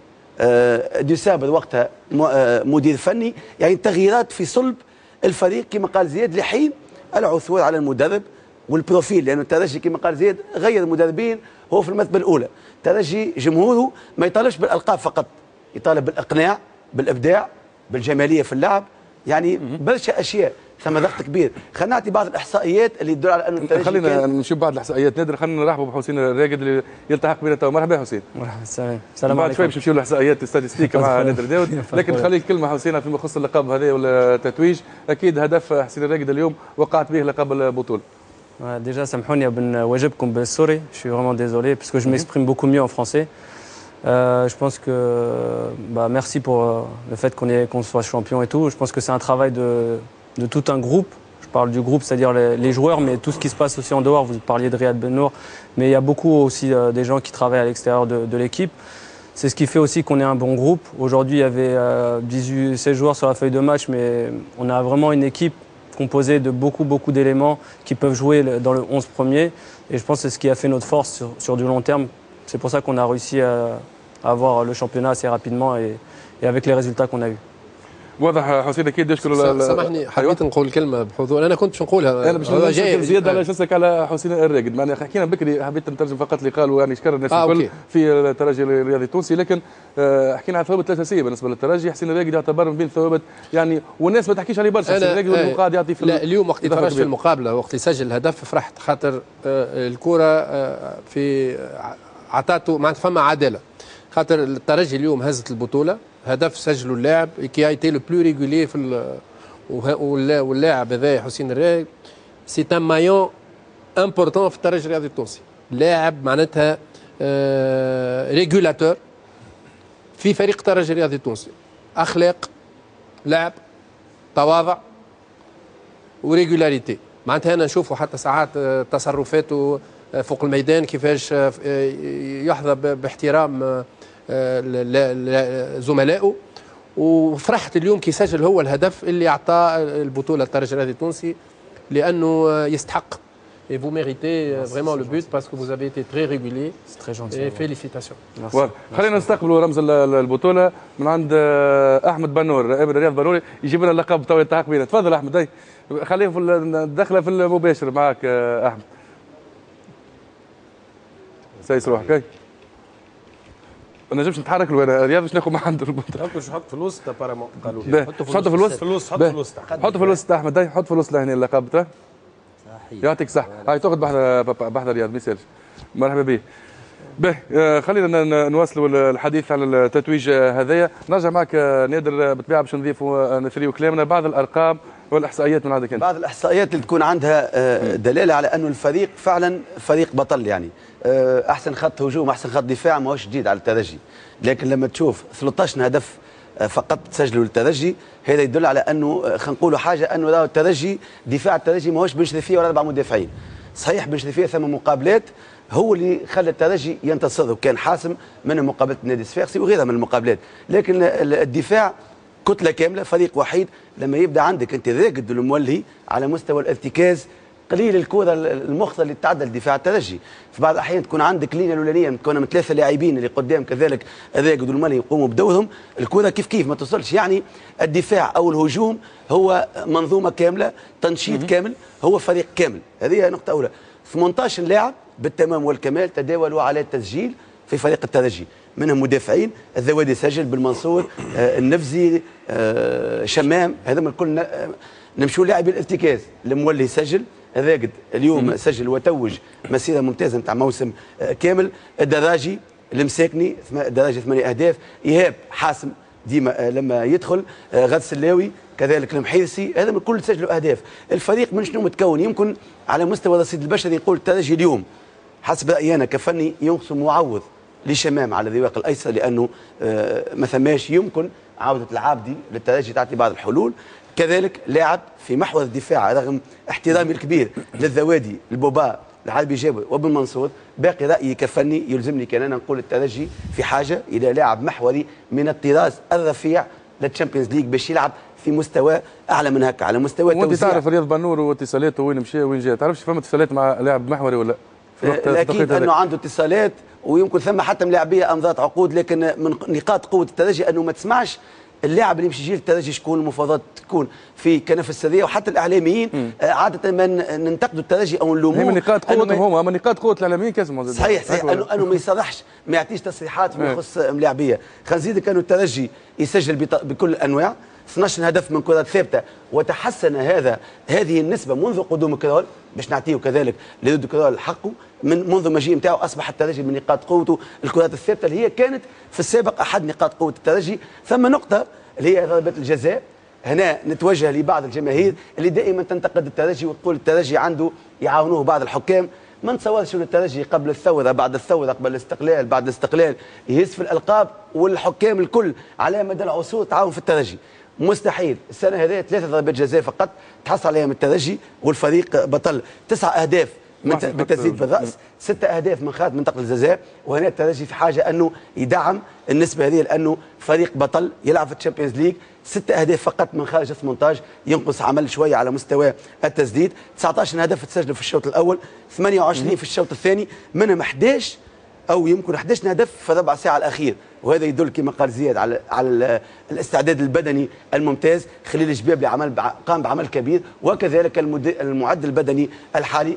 آه دي سابر وقتها مدير فني، يعني تغييرات في صلب الفريق كما قال زياد لحين العثور على المدرب والبروفيل، لانه الترجي كما قال زياد غير المدربين هو في المرتبه الاولى. الترجي جمهوره ما يطالبش بالالقاب فقط، يطالب بالاقناع بالابداع بالجماليه في اللعب، يعني برشا اشياء ثم ضغط كبير. خلينا نعطي بعض الاحصائيات اللي تدل على انه الترجي خلينا كان... نشوف بعض الاحصائيات. نادر خلينا نرحبوا بحسين الراقد اللي يلتحق بنا تو. مرحبا حسين. مرحبا السلام. السلام بعد عليكم. شوي باش نمشيو للاحصائيات ستاتستيك مع نادر داود، لكن خليك كلمه حسين فيما يخص اللقب هذا ولا التتويج. اكيد هدف حسين الراقد اليوم وقعت به لقب البطوله. Déjà, سامحوني بنواجبكم بالسوري. Je suis vraiment désolé parce que je m'exprime beaucoup mieux en français. Euh, je pense que bah, merci pour euh, le fait qu'on est qu'on soit champion et tout. Je pense que c'est un travail de de tout un groupe. Je parle du groupe, c'est-à-dire les, les joueurs, mais tout ce qui se passe aussi en dehors. Vous parliez de Riyad Benour, mais il y a beaucoup aussi euh, des gens qui travaillent à l'extérieur de, de l'équipe. C'est ce qui fait aussi qu'on est un bon groupe. Aujourd'hui, il y avait euh, dix-huit, seize joueurs sur la feuille de match, mais on a vraiment une équipe composée de beaucoup, beaucoup d'éléments qui peuvent jouer dans le onze premier. Et je pense que c'est ce qui a fait notre force sur, sur du long terme. C'est pour ça qu'on a réussi à, à avoir le championnat assez rapidement et, et avec les résultats qu'on a eus. واضح حسين اكيد يشكر. سامحني حبيت نقول كلمه بحضور، انا كنت باش نقولها. انا باش نشكر زياده على شسك على حسين الراقد، معناها حكينا بكري حبيت نترجم فقط اللي قالوا يعني شكر الناس آه الكل في الترجي الرياضي التونسي، لكن آه حكينا على ثوابت الاساسيه بالنسبه للترجي. حسين الراقد يعتبر من بين الثوابت يعني، والناس ما تحكيش عليه برشا. حسين الراقد واللي قاعد يعطي في لا اليوم وقت يتفرج في المقابله وقت يسجل الهدف فرحت، خاطر آه الكره آه في عطاته معناتها فما عداله، خاطر الترجي اليوم هزت البطوله، هدف سجله اللاعب كي ايتي لو بلو ريغولي في واللاعب هذا حسين الراقد سي ان مايون امبورتون في الترجي الرياضي التونسي، لاعب معناتها آه ريغولاتور في فريق الترجي الرياضي التونسي، اخلاق لاعب تواضع وريغولاريتي. معناتها انا نشوفه حتى ساعات تصرفاته فوق الميدان كيفاش يحظى باحترام زملائه، وفرحت اليوم كي سجل هو الهدف اللي اعطاه البطوله الترجي الرياضي التونسي، لانه يستحق et vous méritez vraiment le but parce que vous avez été très régulier. C'est très gentil. Et félicitations. خلينا نستقبلوا رمز البطوله من عند احمد بنور، ابن رياض بنوري يجيب لنا اللقب تو يلتحق بينا. تفضل احمد، اي خليه في الدخله في المباشر معك احمد. سايس روحك. اي ما نجمش نتحرك له رياض باش ناخذ ما عنده البطوله. حط في الوسط ابارامون قالوا لي حطوا في الوسط. في الوسط حط في الوسط حط في الوسط احمد، اي حط في الوسط لهنا اللقب تاع يعطيك صح. هاي تاخذ بحذا بحذا رياض ما يسالش. مرحبا به. به خلينا نواصلوا الحديث عن التتويج هذايا. نرجع معك نادر بالطبيعه باش نضيفوا نثريوا كلامنا بعض الارقام والاحصائيات من عندك انت. بعض الاحصائيات اللي تكون عندها دلاله على انه الفريق فعلا فريق بطل، يعني احسن خط هجوم احسن خط دفاع ماهوش جديد على الترجي، لكن لما تشوف ثلاثة عشر هدف فقط سجلوا للترجي هذا يدل على انه خلينا نقولوا حاجه انه الترجي دفاع الترجي ماهوش بن شريفيه ولا اربع مدافعين. صحيح بن شريفيه ثم مقابلات هو اللي خلى الترجي ينتصر وكان حاسم من مقابله النادي الصفاقسي وغيرها من المقابلات، لكن الدفاع كتله كامله فريق وحيد. لما يبدا عندك انت راقد المولي على مستوى الارتكاز قليل الكره المخطئه اللي تتعدى لدفاع الترجي، في بعض الاحيان تكون عندك لينه الاولانيه متكونه من ثلاثه لاعبين اللي قدام كذلك الراقد والمولي يقوموا بدورهم، الكره كيف كيف ما توصلش. يعني الدفاع او الهجوم هو منظومه كامله، تنشيط كامل، هو فريق كامل. هذه نقطه اولى. ثمانية عشر لاعب بالتمام والكمال تداولوا على التسجيل في فريق الترجي، منهم مدافعين الذوادي سجل، بالمنصور آه النفزي آه شمام، هذا من الكل. نمشوا لاعبي الارتكاز، المولي سجل، الراقد اليوم مم. سجل وتوج مسيره ممتازه نتاع موسم آه كامل. الدراجي المساكني الدراجي ثمانية اهداف، ايهاب حاسم ديما آه لما يدخل، آه غد سلاوي كذلك المحيرسي، هذا من الكل سجلوا اهداف. الفريق من شنو متكون؟ يمكن على مستوى الرصيد البشري يقول الترجي اليوم حسب رايي انا كفني ينقص معوض لشمام على الذواق الايسر، لانه آه ما ثماش يمكن عوده العابدي للترجي تعطي بعض الحلول. كذلك لاعب في محور الدفاع رغم احترامي الكبير للذوادي البوبا العربي جابر وبن منصور، باقي رايي كفني يلزمني كان انا نقول الترجي في حاجه الى لاعب محوري من الطراز الرفيع للتشامبيونز ليج باش يلعب في مستوى اعلى من هكا، على مستوى وانت تعرف رياض بنور واتصالاته وين مشى وين جاء، تعرفش فما اتصالات مع لاعب محوري ولا؟ اكيد انه عنده اتصالات ويمكن ثم حتى ملاعبيه امضات عقود، لكن من نقاط قوه الترجي انه ما تسمعش اللاعب اللي يمشي يجي للترجي شكون المفاوضات تكون في كنف سريه، وحتى الاعلاميين م. عاده ما ننتقدوا الترجي او نلوموه. هي من نقاط قوتهم هم، اما نقاط قوه الاعلاميين كاسم صحيح صحيح انه انه ما يصرحش، ما يعطيش تصريحات فيما يخص ملاعبيه. خلينا نزيدك انه الترجي يسجل بكل الانواع، اثني عشر هدف من كرات ثابته، وتحسن هذا هذه النسبه منذ قدوم كرول، باش نعطيه كذلك لضد كرول حقه من منذ مجيء نتاعو. اصبح الترجي من نقاط قوته الكرات الثابته اللي هي كانت في السابق احد نقاط قوه الترجي. ثم نقطه اللي هي ضربات الجزاء، هنا نتوجه لبعض الجماهير اللي دائما تنتقد الترجي وتقول الترجي عنده يعاونوه بعض الحكام. ما نتصورش ان الترجي قبل الثوره بعد الثوره قبل الاستقلال بعد الاستقلال يهز في الالقاب، والحكام الكل على مدى العصور تعاون في الترجي. مستحيل. السنه هذه ثلاثه ضربات جزاء فقط تحصل عليها من الترجي والفريق بطل. تسع اهداف بالتسديد بالراس، ستة اهداف من خارج منطقه الجزاء، وهنا الترجي في حاجه انه يدعم النسبه هذه لانه فريق بطل يلعب في الشامبيونز ليج. ستة اهداف فقط من خارج ال ثمانية عشر، ينقص عمل شويه على مستوى التسديد. تسعة عشر هدف تسجلوا في الشوط الاول، ثمانية وعشرين في الشوط الثاني، منهم أحد عشر او يمكن أحد عشر هدف في ربع ساعه الاخير، وهذا يدل كما قال زياد على على الاستعداد البدني الممتاز. خليل الجبابلي عمل قام بعمل كبير، وكذلك المعد البدني الحالي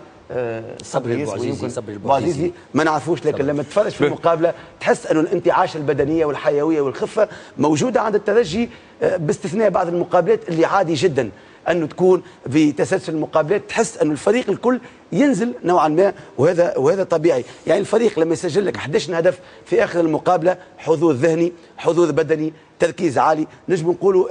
صبري البوعزيزي البوعزيزي ما نعرفوش، لكن لما تتفرج في المقابله تحس انه الانتعاش البدنيه والحيويه والخفه موجوده عند الترجي، باستثناء بعض المقابلات اللي عادي جدا انه تكون بتسلسل المقابلات تحس انه الفريق الكل ينزل نوعا ما، وهذا وهذا طبيعي. يعني الفريق لما يسجل لك أحد عشر هدف في اخر المقابله، حضور ذهني، حضور بدني، تركيز عالي، نجم نقولوا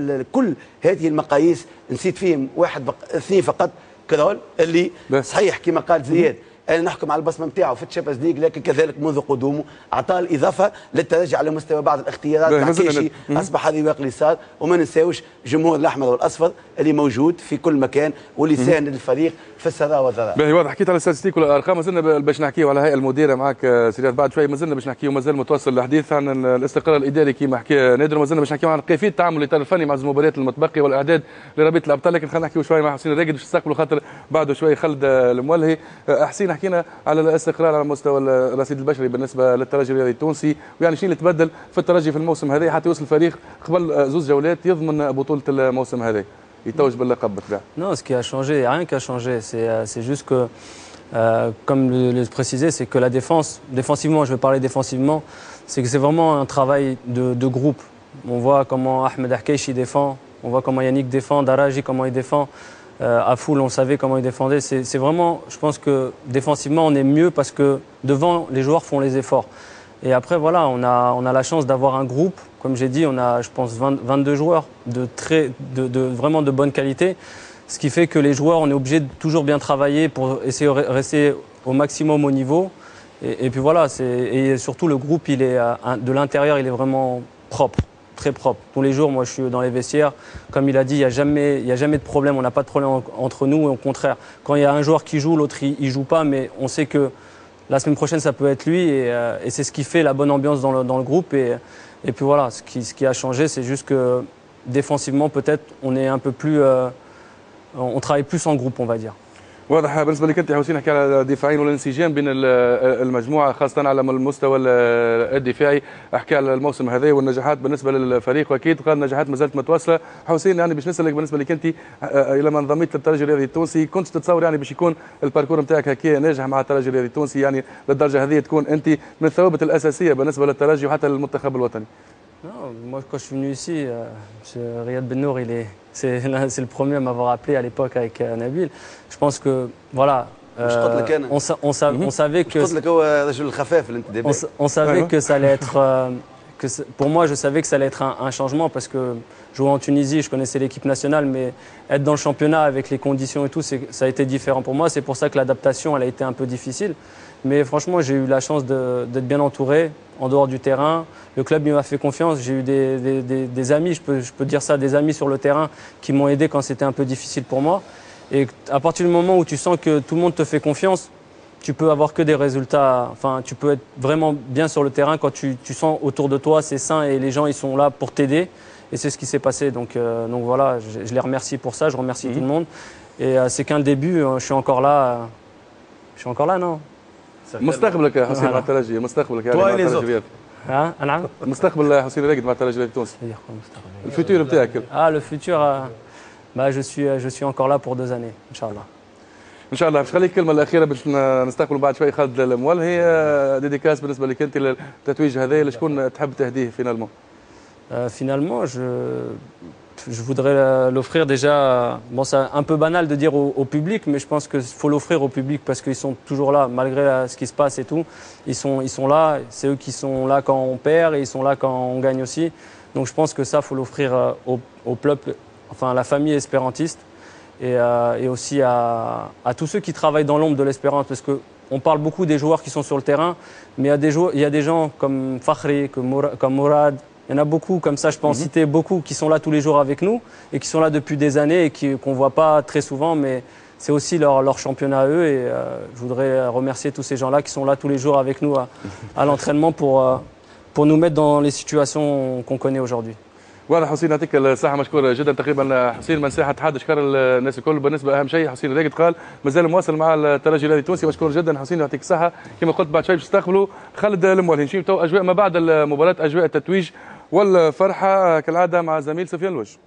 كل هذه المقاييس نسيت فيهم واحد بق... اثنين فقط. كرول اللي صحيح كما قال زياد انا نحكم على البصمه نتاعو في الشامبيونز ليج، لكن كذلك منذ قدومه اعطى الاضافه للترجي على مستوى بعض الاختيارات. العكيشي اصبح هذه باقي اليسار، وما ننساوش الجمهور الاحمر والاصفر اللي موجود في كل مكان واللي ساند الفريق في السراء والضراء. باهي واضح، حكيت على الستاتستيك والارقام، مازلنا باش نحكيو على الهيئه المديره معك سيريات بعد شوي، مازلنا باش نحكيو، مازال متواصل الحديث عن الاستقرار الاداري كما حكى نادر، مازلنا باش نحكيو عن كيفيه التعامل الاطار الفني مع المباريات المتبقيه والاعداد لربيع الابطال، لكن خلينا نحكيو شوي مع حسين الراقد باش نستقبلوا خاطر بعده شوي خالد المولهي. حسين، حكينا على الاستقرار على مستوى الرصيد البشري بالنسبه للترجي الرياضي التونسي، ويعني شنو اللي تبدل في الترجي في الموسم هذا حتى يوصل الفريق قبل زوز جولات يضمن بطوله الموسم هذا يتوج باللقب بالطبع. Non, ce qui a changé, il n'y a rien qui a changé. C'est, c'est juste que, euh, comme le, le précisé, c'est que la défense, défensivement, je vais parler défensivement, c'est que c'est vraiment un travail de, de groupe. On voit comment Ahmed Harkeichi défend, on voit comment Yannick défend, Daraji comment il défend. Euh, Afoul, on savait comment il défendait. C'est, c'est vraiment, je pense que défensivement, on est mieux parce que devant, les joueurs font les efforts. Et après, voilà, on a, on a la chance d'avoir un groupe. Comme j'ai dit, on a, je pense, vingt, vingt-deux joueurs de, très, de, de vraiment de bonne qualité. Ce qui fait que les joueurs, on est obligé de toujours bien travailler pour essayer de rester au maximum au niveau. Et, et puis voilà, c'est, et surtout le groupe, il est, de l'intérieur, il est vraiment propre, très propre. Tous les jours, moi, je suis dans les vestiaires. Comme il a dit, il n'y a jamais, il y a jamais de problème. On n'a pas de problème entre nous. Et au contraire, quand il y a un joueur qui joue, l'autre, il ne joue pas. Mais on sait que la semaine prochaine, ça peut être lui. Et, euh, et c'est ce qui fait la bonne ambiance dans le, dans le groupe. Et, et puis voilà, ce qui, ce qui a changé, c'est juste que défensivement, peut-être, on est un peu plus... Euh, on travaille plus en groupe, on va dire. واضح. بالنسبه لك انت حسين، نحكي على الدفاعين والانسجام بين المجموعه خاصه على المستوى الدفاعي، احكي على الموسم هذا والنجاحات بالنسبه للفريق، واكيد قال النجاحات ما زالت متواصله. حسين، يعني باش نسالك بالنسبه لك انت الى ما انضميت للترجي الرياضي التونسي، كنت تتصور يعني باش يكون الباركور نتاعك هكا ناجح مع الترجي الرياضي التونسي، يعني للدرجه هذه تكون انت من الثوابت الاساسيه بالنسبه للترجي وحتى للمنتخب الوطني؟ Non, moi quand je suis venu ici, euh, M. Riyad Bennour, il est, c'est, c'est le premier à m'avoir appelé à l'époque avec euh, Nabil. Je pense que voilà, euh, on, on, on, on savait que on, on savait que ça allait être, euh, que pour moi je savais que ça allait être un, un changement parce que jouer en Tunisie, je connaissais l'équipe nationale, mais être dans le championnat avec les conditions et tout, c'est, ça a été différent pour moi. C'est pour ça que l'adaptation elle a été un peu difficile. Mais franchement, j'ai eu la chance de, d'être bien entouré en dehors du terrain. Le club m'a fait confiance. J'ai eu des, des, des, des amis, je peux, je peux dire ça, des amis sur le terrain qui m'ont aidé quand c'était un peu difficile pour moi. Et à partir du moment où tu sens que tout le monde te fait confiance, tu peux avoir que des résultats. Enfin, tu peux être vraiment bien sur le terrain quand tu, tu sens autour de toi c'est sain et les gens ils sont là pour t'aider. Et c'est ce qui s'est passé. Donc, euh, donc voilà, je, je les remercie pour ça. Je remercie mmh. tout le monde. Et euh, c'est qu'un début. Je suis encore là. Euh, je suis encore là, non? مستقبلك يا حسين مع الترجي، مستقبلك يعني مع الترجي الرياضي. ها نعم. مستقبل حسين الراقد مع الترجي التونسي. الفيتور نتاعك. اه le futur bah je suis je suis encore là pour deux années ان شاء الله. ان شاء الله. باش نخليك الكلمه الاخيره باش نستقبلوا بعد شوي خالد المولهي، ديديكاس بالنسبه لك انت للتتويج هذا لشكون تحب تهديه فينالمون؟ Finalement, je je voudrais l'offrir déjà. Bon, c'est un peu banal de dire au, au public, mais je pense qu'il faut l'offrir au public parce qu'ils sont toujours là, malgré ce qui se passe et tout. Ils sont, ils sont là. C'est eux qui sont là quand on perd et ils sont là quand on gagne aussi. Donc je pense que ça, faut l'offrir au, au peuple, enfin à la famille espérantiste et, euh, et aussi à, à tous ceux qui travaillent dans l'ombre de l'espérance, parce que on parle beaucoup des joueurs qui sont sur le terrain, mais il y a des joueurs, il y a des gens comme Fakhri, comme Mourad, comme Mourad. Il y en a beaucoup, comme ça, je peux en mmh. citer beaucoup, qui sont là tous les jours avec nous et qui sont là depuis des années et qui, qu'on ne voit pas très souvent, mais c'est aussi leur, leur championnat à eux. Et euh, je voudrais remercier tous ces gens-là qui sont là tous les jours avec nous à, à l'entraînement pour, euh, pour nous mettre dans les situations qu'on connaît aujourd'hui. واضح. حسين يعطيك الصحة، مشكور جدا. تقريبا حسين من ساحة حد شكر الناس الكل. بالنسبة أهم شيء حسين الراقد قال مازال مواصل مع الترجي الرياضي التونسي. مشكور جدا حسين، يعطيك الصحة. كما قلت بعد شوي باش تستقبلوا خالد المولهي. نمشيو تو أجواء ما بعد المباراة، أجواء التتويج والفرحة كالعادة مع زميل سفيان الوج.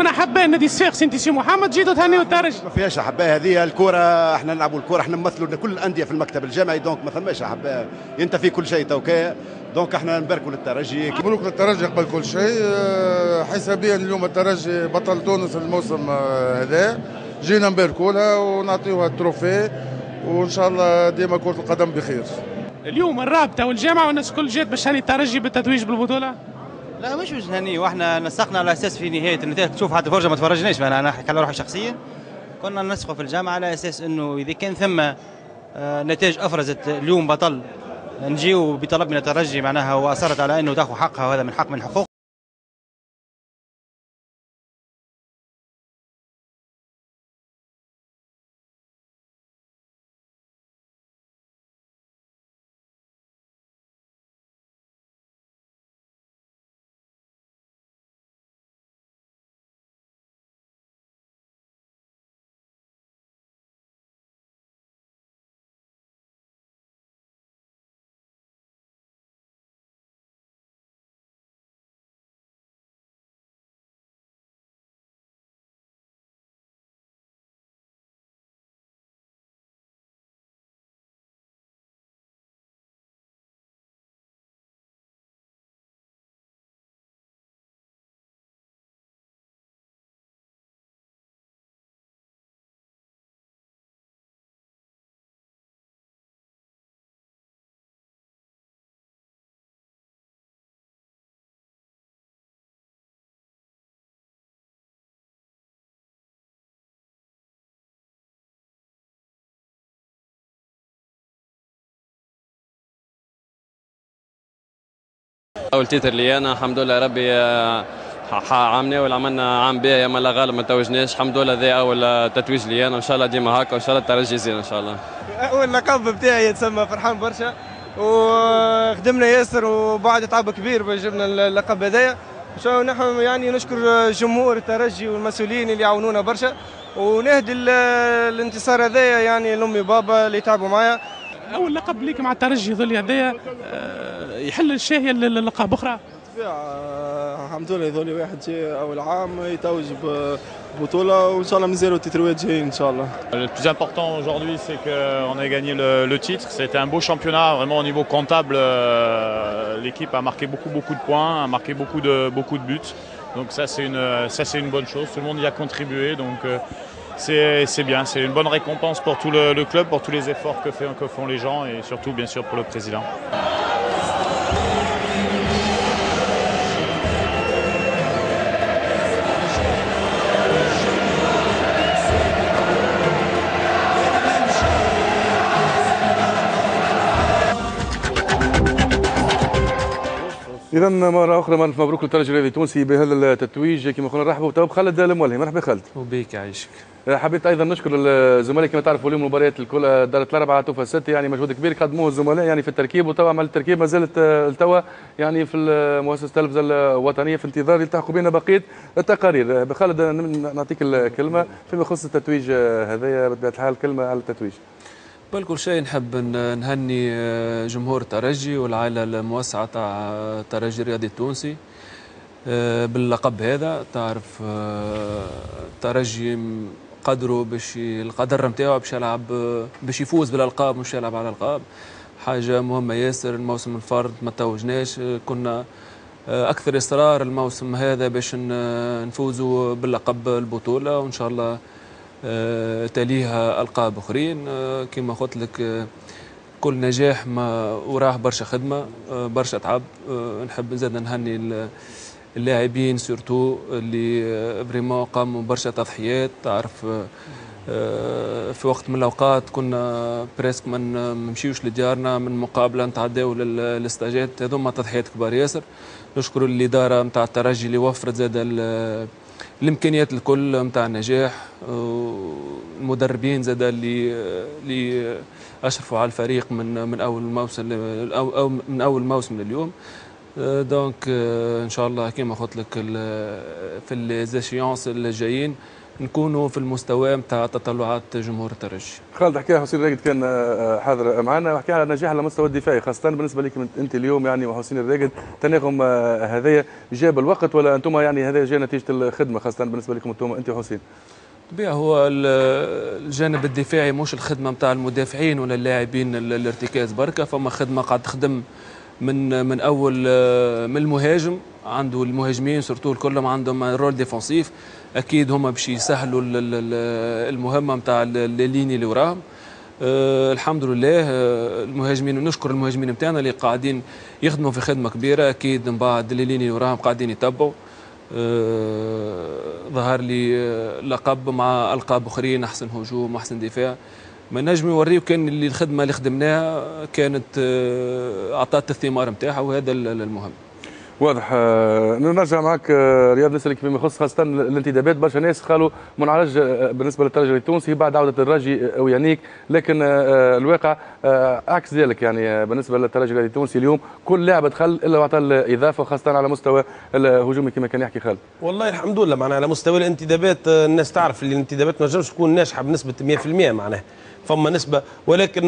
من احباء نادي الصفاقس انت سي محمد جيتوا تهنيوا الترجي. ما فيهاش احباء، هذه الكره احنا نلعبوا الكره، احنا نمثلوا كل الانديه في المكتب الجامعي، دونك ما ثماش احباء، انت في كل شيء توكا، دونك احنا نباركوا للترجي. مبروك للترجي قبل كل شيء. حسابيا اليوم الترجي بطل تونس الموسم هذا، جينا نباركوا لها ونعطيوها التروفي، وان شاء الله ديما كرة القدم بخير. اليوم الرابطه والجامعه والناس الكل جات باش تهني الترجي بالتتويج بالبطوله؟ لا مش باش نهنيه، واحنا نسقنا على اساس في نهايه النتائج تشوف حتى فرجه ما تفرجناش، انا نحكي على روحي شخصيا كنا ننسقوا في الجامعه على اساس انه اذا كان ثم نتائج افرزت اليوم بطل نجيو بطلب من الترجي معناها واصرت على انه تاخذ حقها، وهذا من حق من حقوق. أول تيتر لي أنا الحمد لله ربي عامنا ولا عملنا عام باهي، ما لا غالب ما توجناش الحمد لله. ذي أول تتويج لي أنا، وإن شاء الله ديما هكا، وإن شاء الله الترجي يزيد إن شاء الله. أول لقب بتاعي يتسمى فرحان برشا، وخدمنا ياسر وبعد تعب كبير باش جبنا اللقب هذايا. نحن يعني نشكر جمهور الترجي والمسؤولين اللي يعاونونا برشا، ونهدي الانتصار هذايا يعني لأمي بابا اللي تعبوا معايا. اول لقب ليك مع الترجي ظل هذايا يحل الشاهيه للقب اخرى؟ بالطبيعه الحمد لله يظل واحد جاي اول عام يتوج ببطوله، وان شاء الله مازالوا التترويات جايين ان شاء الله. Le plus important aujourd'hui c'est qu'on ait gagné le, le titre. C'était un beau championnat, vraiment au niveau comptable. Euh, L'équipe a marqué beaucoup beaucoup de points, a marqué beaucoup de beaucoup de buts. Donc ça c'est une ça c'est une bonne chose. Tout le monde y a contribué, donc euh, c'est bien, c'est une bonne récompense pour tout le, le club, pour tous les efforts que, fait, que font les gens et surtout bien sûr pour le président. إذا مرة أخرى ألف مبروك للترجي الرياضي التونسي بهذا التتويج. كما قلنا نرحبوا تو بخالد المولهي. مرحبا خالد. وبيك يعيشك. حبيت أيضا نشكر الزملاء. كما تعرفوا اليوم المباريات الكل دارت الأربعة توفى ستة، يعني مجهود كبير قدموه الزملاء يعني في التركيب، وتوا عمل التركيب ما زالت التوا يعني في مؤسسة التلفزة الوطنية في انتظار يلتحقوا بنا بقية التقارير. بخالد نعطيك الكلمة فيما يخص التتويج هذايا، بطبيعة الحال كلمة على التتويج. قبل كل شيء نحب نهني جمهور الترجي والعائلة الموسعة تاع الترجي الرياضي التونسي باللقب هذا. تعرف الترجي قدروا باش القدر نتاعو باش يلعب باش يفوز بالالقاب، مش يلعب على الالقاب. حاجه مهمه ياسر. الموسم الفارط ما توجناش، كنا اكثر اصرار الموسم هذا باش نفوزوا باللقب البطوله، وان شاء الله تليها القاب اخرين. كما قلت لك كل نجاح ما وراه برشا خدمه، برشا تعب. نحب زاد نهني اللاعبين سورتو اللي فريمون قاموا برشا تضحيات. تعرف في وقت من الاوقات كنا بريسك ما نمشيوش لديارنا من مقابله نتعداو للاستاجات، هذوما تضحيات كبار ياسر. نشكر الاداره نتاع الترجي اللي وفرت زاد الامكانيات الكل نتاع النجاح، المدربين زاد اللي اللي اشرفوا على الفريق من من اول موسم او من اول موسم لليوم. دونك ان شاء الله كما قلت لك في ليزيشيونس الجايين نكونوا في المستوى نتاع تطلعات جمهور الترجي. خالد حكاها حسين الراقد كان حاضر معنا وحكى على النجاح على المستوى الدفاعي خاصه بالنسبه لك انت اليوم يعني وحسين الراقد تناغم هذايا جاب الوقت ولا انتم يعني هذا جاء نتيجه الخدمه خاصه بالنسبه لكم انتم انت وحسين؟ طبيعي هو الجانب الدفاعي مش الخدمه نتاع المدافعين ولا اللاعبين الارتكاز بركه، فما خدمه قاعد تخدم من من اول من المهاجم، عنده المهاجمين سورتو الكلهم عندهم رول ديفونسيف، اكيد هما باش يسهلوا المهمه نتاع الليني اللي وراهم. أه الحمد لله المهاجمين ونشكر المهاجمين نتاعنا اللي قاعدين يخدموا في خدمه كبيره، اكيد من بعد الليني اللي وراهم قاعدين يتبعوا. أه ظهر لي لقب مع القاب اخرين، احسن هجوم واحسن دفاع، ما نجم يوريو كان اللي الخدمه اللي خدمناها كانت اعطت الثمار نتاعها، وهذا المهم. واضح. نرجع معك رياض نسألك فيما يخص خاصة الانتدابات، برشا ناس قالوا منعرج بالنسبة للترجي التونسي بعد عودة الراجي ويانيك، لكن الواقع عكس ذلك، يعني بالنسبة للترجي التونسي اليوم كل لاعب دخل إلا وعطى الإضافة وخاصة على مستوى الهجومي كما كان يحكي خالد. والله الحمد لله معناها على مستوى الانتدابات الناس تعرف اللي الانتدابات ما تنجمش تكون ناجحة بنسبة مئة في المئة معناها، فما نسبة، ولكن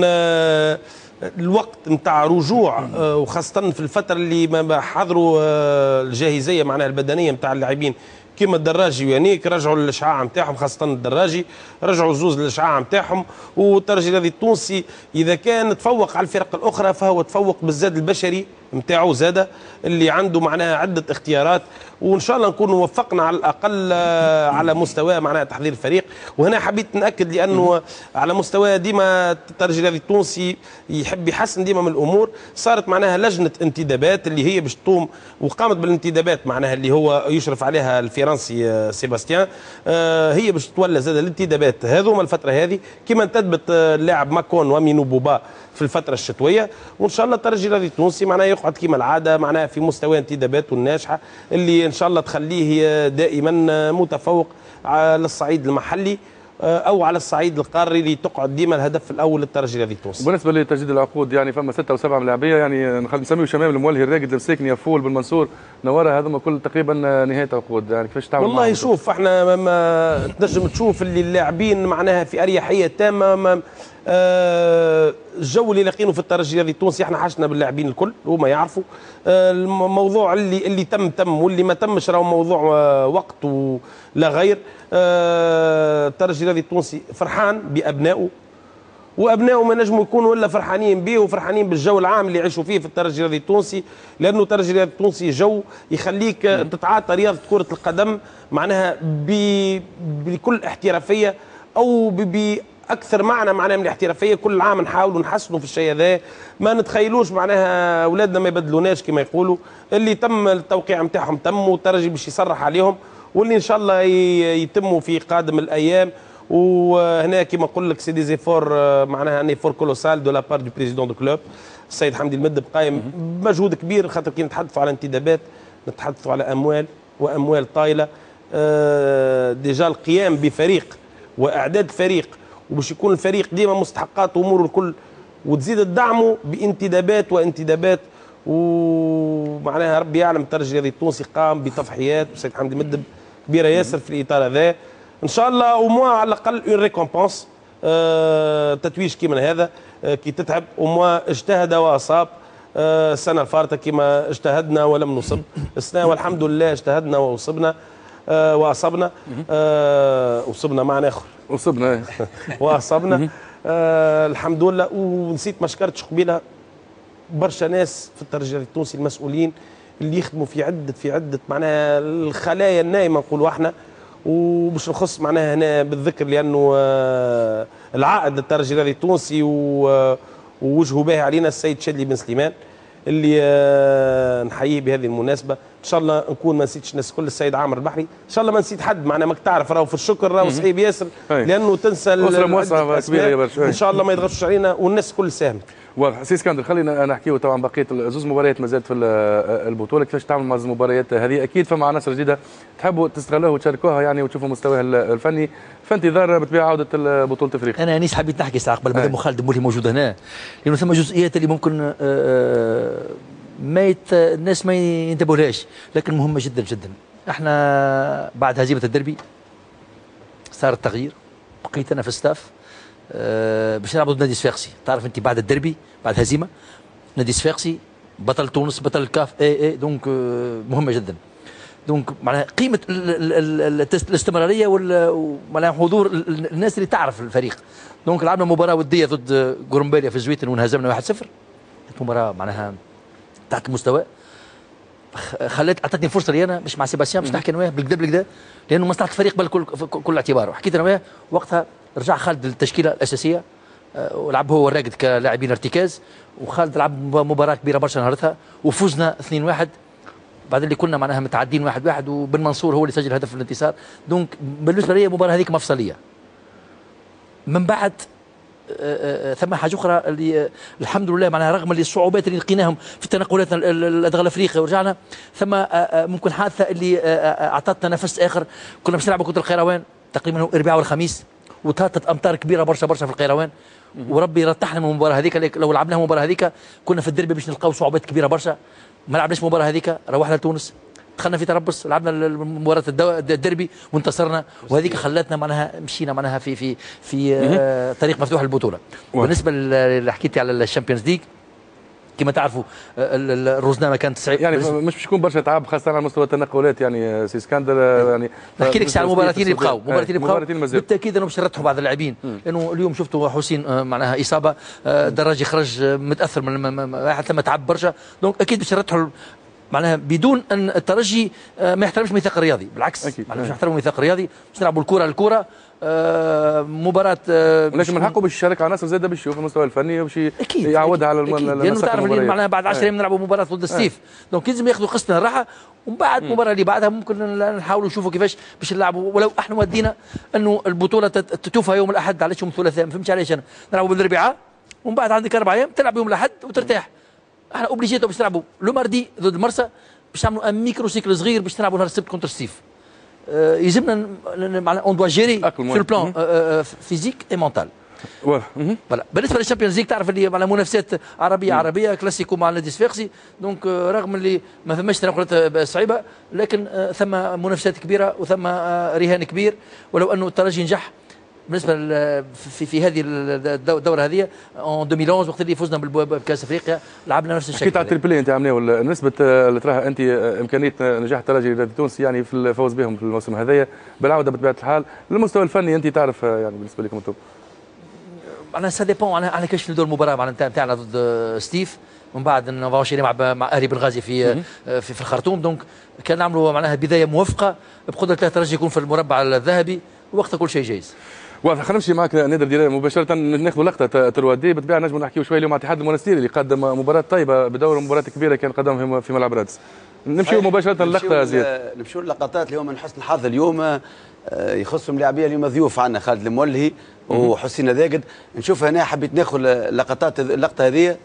الوقت نتاع رجوع وخاصة في الفترة اللي ما حضروا الجاهزية معناها البدنية نتاع اللاعبين كيما الدراجي ويانيك رجعوا للاشعاع نتاعهم، خاصة الدراجي رجعوا زوز للاشعاع نتاعهم، والترجي الرياضي التونسي إذا كان تفوق على الفرق الأخرى فهو تفوق بالزاد البشري نتاعو زاده اللي عنده معناها عدة اختيارات، وإن شاء الله نكون وفقنا على الأقل على مستوى معناها تحضير الفريق. وهنا حبيت نأكد لأنه على مستوى ديما الترجي الرياضي التونسي يحب يحسن ديما من الأمور، صارت معناها لجنة انتدابات اللي هي باش تقوم وقامت بالانتدابات معناها اللي هو يشرف عليها الفرنسي سيباستيان، هي باش تولى زاد الانتدابات هذوما الفترة هذه كما انتدبت اللاعب ماكون ومينو بوبا في الفترة الشتوية، وإن شاء الله الترجي الرياضي التونسي معناها يقعد كما العادة معناها في مستوى انتداباته الناجحة اللي إن شاء الله تخليه دائما متفوق على الصعيد المحلي أو على الصعيد القاري اللي تقعد ديما الهدف الأول للترجي الرياضي التونسي. بالنسبة لتجديد العقود يعني فما ستة وسبعة ملاعبية، يعني نسميو شمام المولهي الراقد المساكني يفول بالمنصور نوارة، هذوما كل تقريبا نهاية عقود، يعني كيفاش تعمل والله شوف احنا ما تنجم تشوف اللي اللاعبين معناها في أريحية تامة. آه الجو اللي لاقينه في الترجي الرياضي التونسي احنا حاجنا باللاعبين الكل وما يعرفوا. آه الموضوع اللي اللي تم تم واللي ما تمش راهو موضوع آه وقت ولا غير. آه الترجي الرياضي التونسي فرحان بأبنائه، وابنائه ما نجموا يكونوا الا فرحانين به وفرحانين بالجو العام اللي يعيشوا فيه في الترجي الرياضي التونسي، لانه الترجي الرياضي التونسي جو يخليك تتعاطى رياضه كره القدم معناها بكل احترافيه او باكثر معنى معناها من الاحترافيه. كل عام نحاولوا نحسنوا في الشيء هذا، ما نتخيلوش معناها اولادنا ما يبدلوناش كما يقولوا. اللي تم التوقيع نتاعهم تم والترجي باش يصرح عليهم، واللي ان شاء الله يتموا في قادم الايام. وهنا كما نقول لك سي دي زيفور معناها ان ايفور كولوسال دو لا بار دو بريزيدون دو كلوب السيد حمدي المدب، قايم بمجهود كبير، خاطر كي نتحدثوا على انتدابات نتحدثوا على اموال واموال طايله. آه ديجا القيام بفريق واعداد فريق وباش يكون الفريق ديما مستحقات واموره الكل، وتزيد تدعمه بانتدابات وانتدابات. ومعناها ربي يعلم الترجي الرياضي التونسي قام بتضحيات السيد حمدي المدب كبيره ياسر في الاطار هذا. ان شاء الله او موا على الاقل اون ريكومبونس آه تتويج كيما هذا آه كي تتعب وموا اجتهد واصاب. آه السنه الفارطه كيما اجتهدنا ولم نصب، السنه والحمد لله اجتهدنا واصبنا آه واصبنا آه وصبنا معنى اخر وصبنا واصبنا آه الحمد لله. ونسيت ما شكرتش قبيله برشا ناس في الترجي التونسي المسؤولين اللي يخدموا في عده في عده معناها الخلايا النايمه نقولوا احنا، وباش نخص معناها هنا بالذكر لانه آه العائد للترجي الرياضي التونسي ووجهه باهي علينا السيد شادلي بن سليمان اللي آه نحييه بهذه المناسبه. ان شاء الله نكون ما نسيتش الناس كل، السيد عامر البحري ان شاء الله ما نسيت حد معناها ماك تعرف راهو في الشكر راهو صعيب ياسر لانه تنسى اسره موسعه كبيره برشا. ان شاء الله ما يضغطوش علينا والناس كل ساهمت. واضح. سي اسكندر خلينا نحكيو طبعا بقيه زوز مباريات ما زالت في البطوله، كيفاش تعمل مع المباريات هذه؟ اكيد فما عناصر جديده تحبوا تستغلوها وتشاركوها يعني وتشوفوا مستواها الفني في انتظار بالطبيعه عوده بطوله افريقيا. انا انيس حبيت نحكي ساعه قبل ما خالد مولي موجود هنا، لانه ثم جزئيات اللي ممكن ما يت... الناس ما ينتبهولهاش لكن مهمه جدا جدا. احنا بعد هزيمه الدربي صار التغيير، بقيت انا في الستاف أه باش نلعبوا ضد نادي صفاقسي. تعرف انت بعد الدربي بعد هزيمه نادي صفاقسي بطل تونس بطل الكاف اي اي دونك أه مهمه جدا. دونك معناها قيمه ال ال ال الاستمراريه ومعناها حضور الناس اللي تعرف الفريق. دونك لعبنا مباراه وديه ضد جورمباليا في زويتن وانهزمنا واحد صفر. كانت مباراه معناها تحت المستوى، خلت اعطتني فرصه لي انا مش مع سيباستيان باش نحكي انا وياه بالكدا بالكدا، لانه مصلحه الفريق بالكل كل اعتباره. حكيت انا وياه وقتها، رجع خالد للتشكيله الاساسيه ولعب هو والراقد كلاعبين ارتكاز، وخالد لعب مباراه كبيره برشا نهارتها وفزنا اثنين واحد بعد اللي كنا معناها متعدين واحد واحد، وبن منصور هو اللي سجل هدف الانتصار. دونك بالنسبه لي المباراه هذيك مفصليه. من بعد آآ آآ ثم حاجه اخرى اللي الحمد لله معناها رغم اللي الصعوبات اللي لقيناهم في تنقلاتنا الادغال افريقيا ورجعنا، ثم ممكن حادثه اللي اعطتنا نفس اخر. كنا باش نلعبوا كره القيروان تقريبا الاربعاء والخميس، وتهطت امطار كبيره برشا برشا في القيروان، وربي رتحنا من المباراه هذيك. لو لعبناها المباراه هذيك كنا في الدربي باش نلقاو صعوبات كبيره برشا. ما لعبناش المباراه هذيك، روحنا لتونس دخلنا في تربص، لعبنا مباراه الدربي وانتصرنا، وهذيك خلتنا معناها مشينا معناها في في في آه طريق مفتوح للبطوله. بالنسبه اللي حكيتي على الشامبيونز ليج كما تعرفوا الروزنامه كانت صعيب يعني مش باش يكون برشا تعب خاصه على مستوى التنقلات يعني سي اسكندر يعني. نحكي لك على المباراتين اللي بقاو، المباراتين اللي بقاو بالتاكيد انه باش نرتحوا بعض اللاعبين، لانه اليوم شفتوا حسين معناها اصابه، دراجي خرج متاثر من واحد ثم تعب برشا، دونك اكيد باش نرتحوا معناها بدون ان الترجي ما يحترمش الميثاق الرياضي، بالعكس معناها باش نحترموا الميثاق الرياضي، باش نلعبوا الكره الكره آه مباراة آه لكن من حقه باش يشارك عناصر زاده باش يشوف المستوى الفني وباش يعودها على المسار. لانه تعرف اللي معناها بعد عشرة ايام نلعبوا مباراة ضد السيف، دونك لازم ياخذوا قسطنا الراحه، ومن بعد المباراة اللي بعدها ممكن نحاولوا نشوفوا كيفاش باش نلعبوا. ولو احنا ودينا انه البطولة تتوفى يوم الاحد، علاش يوم الثلاثاء؟ ما فهمتش علاش انا نلعبوا بالاربعاء ومن بعد عندك اربع ايام تلعب يوم الاحد وترتاح. احنا اوبليجيتو باش نلعبوا لو ماردي ضد المرسى، باش نعملوا ان ميكرو سيكل صغير باش نلعبوا نهار السبت كونتر السيف. آه يلزمنا معناها اون دوا جيري في البلان آه فيزيك اي مونتال. فوالا بالنسبه للشامبيونز ليج تعرف اللي معناها منافسات عربيه مم. عربيه كلاسيكو مع نادي صفاقسي، دونك آه رغم اللي ما ثماش تنقلات صعيبه، لكن آه ثم منافسات كبيره وثم آه رهان كبير. ولو انه الترجي نجح بالنسبه في في هذه الدوره هذه اون ألفين وأحد عشر وقت اللي فزنا بكاس افريقيا لعبنا نفس الشكل. حكيت على التريبلي انت عملناه، نسبه اللي تراها انت امكانيه نجاح الترجي التونسي يعني في الفوز بهم في الموسم هذايا بالعوده بطبيعه الحال للمستوى الفني انت تعرف يعني بالنسبه لكم انتم؟ معناها سا ديبون على على كيفاش ندور المباراه معناها نتاعنا ضد ستيف، ومن بعد نفاشيري مع مع اهلي بنغازي في في, في الخرطوم، دونك كان نعملوا معناها بدايه موفقه بقدره الترجي يكون في المربع الذهبي، وقتها كل شيء جايز. واضح. خلينا نمشي معك نادر ديران مباشره ناخذوا لقطه تروادي بالطبيعه نجموا نحكيوا شويه اليوم مع اتحاد المنستيري اللي قدم مباراه طيبه بدور مباراه كبيره كان قدمها في ملعب رادس. نمشيو مباشره اللقطه زياد. نمشيو اللقطات اللي هما من حسن الحظ اليوم يخصهم لاعبيه اليوم ضيوف عندنا خالد المولهي وحسين ذاقد. نشوف هنا حبيت ناخذ لقطات اللقطه هذه.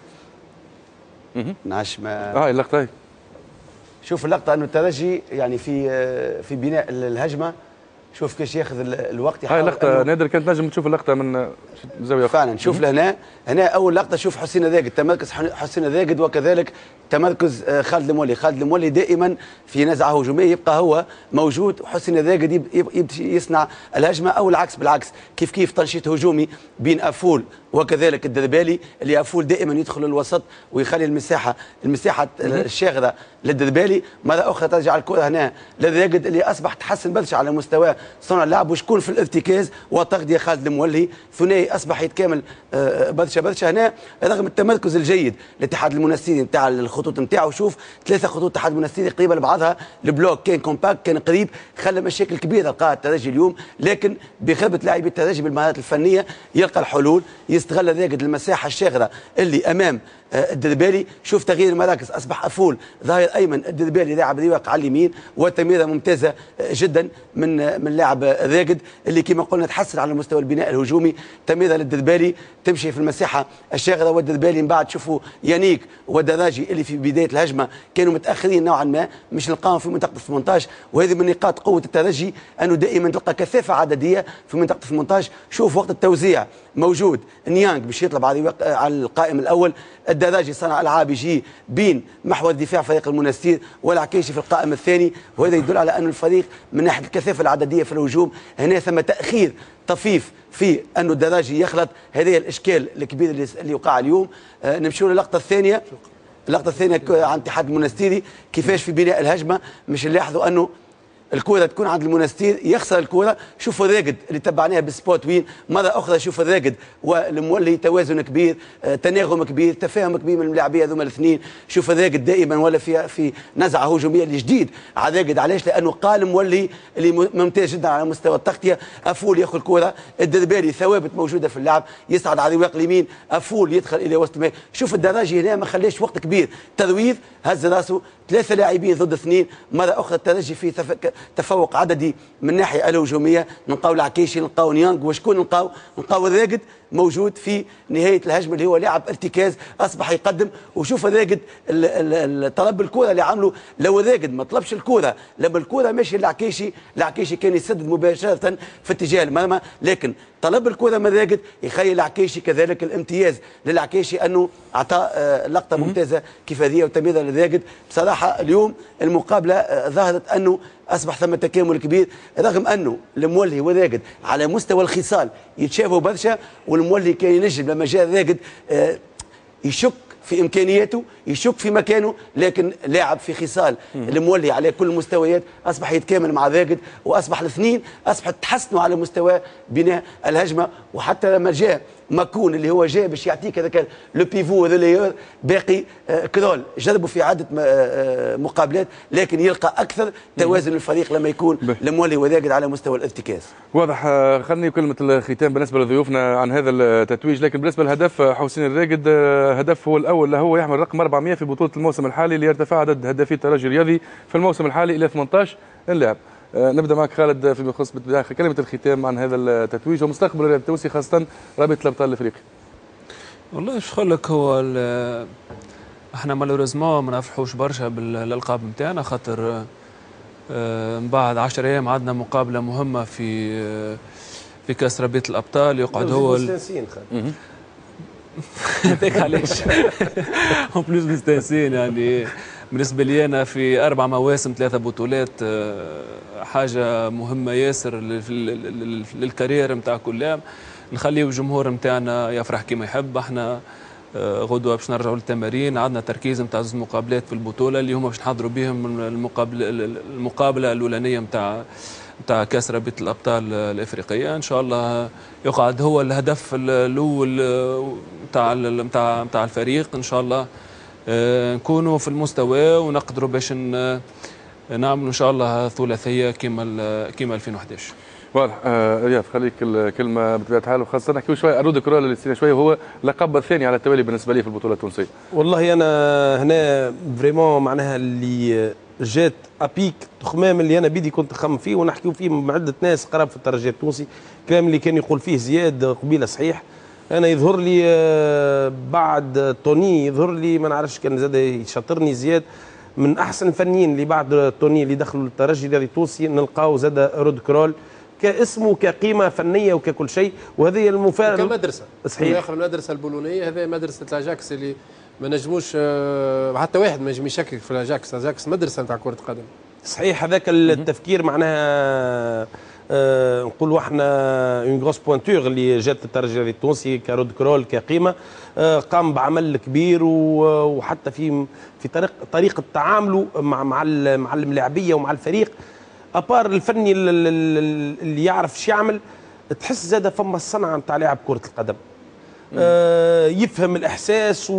نعش ما اه اللقطه هي. شوف اللقطه انه الترجي يعني في في بناء الهجمه، شوف كيفاش ياخذ الوقت. هاي لقطه نادر كانت نجم تشوف اللقطه من زاويه فعلا. شوف لهنا هنا اول لقطه، شوف حسين ذاقد تمركز حسين ذاقد وكذلك تمركز خالد المولي. خالد المولي دائما في نزعه هجوميه يبقى هو موجود، وحسين ذاقد يبدا يصنع الهجمه او العكس بالعكس، كيف كيف تنشيط هجومي بين افول وكذلك الدربالي، اللي افول دائما يدخل الوسط ويخلي المساحه المساحه الشاغره للدربالي. مره اخرى ترجع الكره هنا لذاقد اللي اصبح تحسن برشا على مستوى صنع اللعب وشكون في الارتكاز والتغذيه. خالد المولي ثنائي اصبح يتكامل برشا برشا هنا رغم التمركز الجيد لاتحاد المنستيري نتاع الخطوط نتاعو. شوف ثلاثه خطوط اتحاد المنستيري قريبه لبعضها، البلوك كان كومباكت كان قريب، خلى مشاكل كبيره لقاها الترجي اليوم، لكن بخبره لاعبي الترجي بالمهارات الفنيه يلقى الحلول، يستغل ذاقد المساحه الشاغره اللي امام الدربالي. شوف تغيير المراكز، اصبح افول ظهير ايمن، الدربالي لاعب رواق على اليمين، وتمريره ممتازه جدا من من لاعب ذاقد اللي كما قلنا تحسن على مستوى البناء الهجومي. تمريره للدربالي تمشي في المساحه الشاغره، والدربالي من بعد شوفوا يانيك ودراجي اللي في بدايه الهجمه كانوا متاخرين نوعا ما، مش نلقاهم في منطقه ثمانية عشر، وهذه من نقاط قوه الترجي انه دائما تلقى كثافه عدديه في منطقه ثمانية عشر. شوف وقت التوزيع موجود نيانج باش يطلب على القائم الاول، الدراجي صنع العاب يجي بين محور دفاع فريق المنستير والعكيشي في القائم الثاني، وهذا يدل على أن الفريق من ناحيه الكثافه العدديه في الهجوم هنا ثم تاخير طفيف في أنه الدراجي يخلط. هذا الاشكال الكبير اللي, اللي وقع اليوم. آه نمشيو للقطه الثانيه. اللقطه الثانيه عن اتحاد المنستيري كيفاش في بناء الهجمه مش نلاحظوا انه الكره تكون عند المنستير يخسر الكره. شوفوا الراقد اللي تبعناها بالسبوت وين مره اخرى، شوفوا الراقد والمولي توازن كبير، آه تناغم كبير، تفاهم كبير من اللاعبين هذوما الاثنين. شوف الراقد دائما ولا في في نزعه هجوميه الجديد على الراقد. علاش؟ لانه قال مولي اللي ممتاز جدا على مستوى التغطيه. افول ياخذ الكره، الدربالي ثوابت موجوده في اللعب، يصعد على الرواق اليمين، افول يدخل الى وسط الماء. شوف الدراجي هنا ما خلاش وقت كبير، ترويض، هز راسه، ثلاثه لاعبين ضد اثنين. مره اخرى الترجي في تفك... تفوق عددي من الناحيه الهجوميه. نلقاو العكيشي، نلقاو نيانغ، وشكون نلقاو؟ نلقاو الراقد موجود في نهايه الهجمه اللي هو لاعب ارتكاز اصبح يقدم. وشوف الراقد طلب الكره اللي عمله. لو الراقد ما طلبش الكره لما الكره ماشيه للعكيشي، العكيشي كان يسدد مباشره في اتجاه المرمى، لكن طلب الكره من الراقد يخيل العكيشي كذلك الامتياز للعكيشي انه اعطى لقطه ممتازه كيف هذه وتمييزها للراقد. بصراحه اليوم المقابله ظهرت انه اصبح ثم تكامل كبير، رغم انه المولي والراقد على مستوى الخصال يتشابهوا برشا، والمولي كان ينجم لما جاء الراقد يشك في امكانياته، يشك في مكانه، لكن لاعب في خصال المولي على كل المستويات اصبح يتكامل مع الراقد، واصبح الاثنين اصبح تحسنوا على مستوى بناء الهجمه. وحتى لما جاء ماكون اللي هو جاء باش يعطيك هذاك لو بيفو ريليور باقي آه كرول، جربوا في عده آه مقابلات لكن يلقى اكثر توازن الفريق لما يكون المولي وراقد على مستوى الارتكاز. واضح. آه خلني كلمه الختام بالنسبه لضيوفنا عن هذا التتويج، لكن بالنسبه للهدف حسين الراقد آه هدف هو الاول له، هو يحمل رقم أربعمئة في بطوله الموسم الحالي ليرتفع عدد هدافي الترجي الرياضي في الموسم الحالي الى ثمانية عشر لاعب. آه نبدا معك خالد فيما يخص كلمه الختام عن هذا التتويج ومستقبل الرياض التونسي خاصه رابطه الابطال الافريقي. والله ايش نقول لك، هو احنا مالوريزمون ما نفرحوش برشا بالالقاب نتاعنا، خاطر من بعد عشر ايام عندنا مقابله مهمه في في كاس رابطه الابطال يقعد هو مستانسين خالد هذاك علاش هم بلوس مستانسين. يعني بالنسبه لي انا في اربع مواسم ثلاثه بطولات حاجه مهمه ياسر للكارير نتاع كل لاعب. نخليو الجمهور نتاعنا يفرح كما يحب. احنا غدوه باش نرجعوا للتمارين، عندنا تركيز نتاع زوج مقابلات في البطوله اللي هما باش نحضروا بهم المقابله المقابله الاولانيه نتاع نتاع كاس رابطه الابطال الافريقيه. ان شاء الله يقعد هو الهدف الاول نتاع نتاع نتاع الفريق. ان شاء الله نكونوا في المستوى ونقدروا باش نعملوا ان شاء الله ثلاثيه كما كما ألفين وأحد عشر. واضح. آه رياض خليك الكلمه بطبيعه الحال، وخاصه نحكيو شويه عن رود كرول اللي استنى شويه، وهو لقب الثاني على التوالي بالنسبه لي في البطوله التونسيه. والله انا هنا فريمون معناها اللي جات ابيك تخمام اللي انا بيدي كنت نخمم فيه ونحكيو فيه مع عده ناس قراب في الترجي التونسي، الكلام اللي كان يقول فيه زياد قبيله صحيح. انا يظهر لي بعد توني يظهر لي ما نعرفش كان زاد يشاطرني زياد من احسن الفنيين اللي بعد توني اللي دخلوا للترجي الرياضي التونسي نلقاو زاد رود كرول كاسمه كقيمه فنيه وككل شيء، وهذه المفارقه كمدرسه صحيح. اخر المدرسه البولونيه هذه مدرسه لاجاكس اللي ما نجموش حتى واحد ما ينجم يشكك في لاجاكس. لاجاكس مدرسه نتاع كره قدم صحيح. هذاك التفكير معناها آه نقولوا احنا اون غروس بوانتور اللي جات الترجي التونسي كرود كرول كقيمه. آه قام بعمل كبير وحتى في في طريق طريقه تعامله مع مع مع اللاعبيه ومع الفريق. ابار الفني اللي يعرف ايش يعمل، تحس زاد فما الصنعه نتاع لاعب كره القدم. آه يفهم الاحساس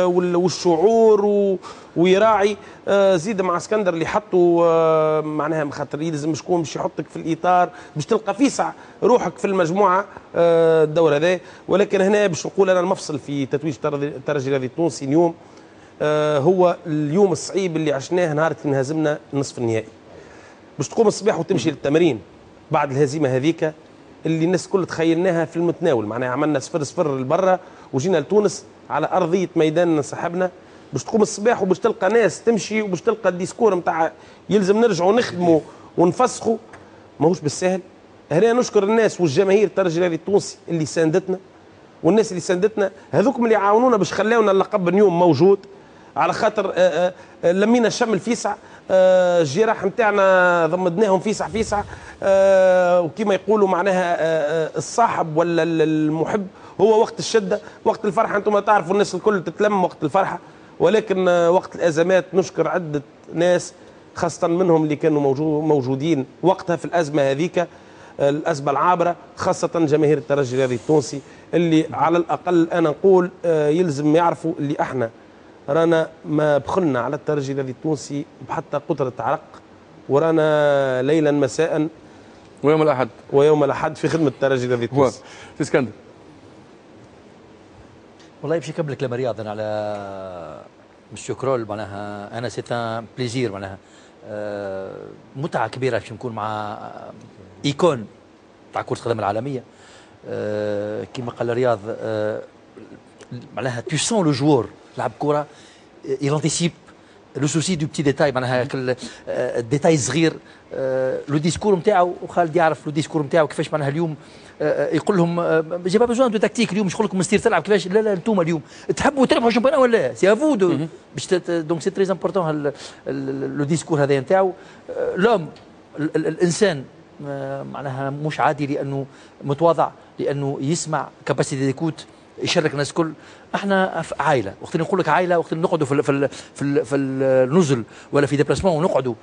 والشعور ويراعي. آه زيد مع اسكندر اللي حطوا آه معناها خاطر يلزم شكون باش يحطك في الاطار باش تلقى فيسع روحك في المجموعه آه الدور هذا. ولكن هنا باش نقول انا المفصل في تتويج الترجي الرياضي التونسي اليوم آه هو اليوم الصعيب اللي عشناه نهار اللي انهزمنا نصف النهائي. باش تقوم الصباح وتمشي للتمرين بعد الهزيمه هذيك اللي الناس الكل تخيلناها في المتناول، معناها عملنا صفر صفر لبرا وجينا لتونس على ارضيه ميدان انسحبنا. باش تقوم الصباح وباش تلقى ناس تمشي وباش تلقى الديسكور نتاع يلزم نرجعوا نخدموا ونفسخوا، ماهوش بالسهل. هنا نشكر الناس والجماهير الترجي الرياضي التونسي اللي ساندتنا والناس اللي ساندتنا هذوكم اللي عاونونا باش خلاونا اللقب اليوم موجود، على خاطر آآ آآ لمينا الشمل فيسع، الجراح نتاعنا ضمدناهم فيسع فيسع، وكما يقولوا معناها الصاحب ولا المحب هو وقت الشده، وقت الفرحه انتم تعرفوا الناس الكل تتلم وقت الفرحه، ولكن وقت الازمات نشكر عده ناس خاصه منهم اللي كانوا موجودين وقتها في الازمه هذيك، الازمه العابره، خاصه جماهير الترجي الرياضي التونسي اللي على الاقل انا نقول يلزم يعرفوا اللي احنا رانا ما بخلنا على الترجي الرياضي التونسي بحتى قطره عرق، ورانا ليلا مساء ويوم الاحد ويوم الاحد في خدمه الترجي الرياضي التونسي. في اسكندر والله باش نكمل كلام رياض انا على مسيو كرول، معناها انا سي ان بليزير، معناها آه متعه كبيره باش نكون مع ايكون تاع كره القدم العالميه. آه كما قال رياض، آه معناها تو سون لو جوور لعب كره يلانتيسيب لو سوسي دو بتي ديتاي، معناها الديتاي الصغير. لو ديسكور نتاعو وخالد يعرف لو ديسكور نتاعو كيفاش معناها اليوم يقول لهم جي با بيزوان دو تكتيك اليوم، مش يقول لكم مستير تلعب كيفاش، لا لا انتم اليوم تحبوا تربحوا الشامبيون ولا سي افو دو باش دونك سي تري امبورتون لو ديسكور هذا نتاعو. لوم الانسان معناها مش عادي لانه متواضع، لانه يسمع كاباسيتي ديكوت، يشارك الناس الكل. احنا عائله، وقت نقول لك عائله وقت نقعدوا في في في, في النزل ولا في ديبلاسمون ونقعدوا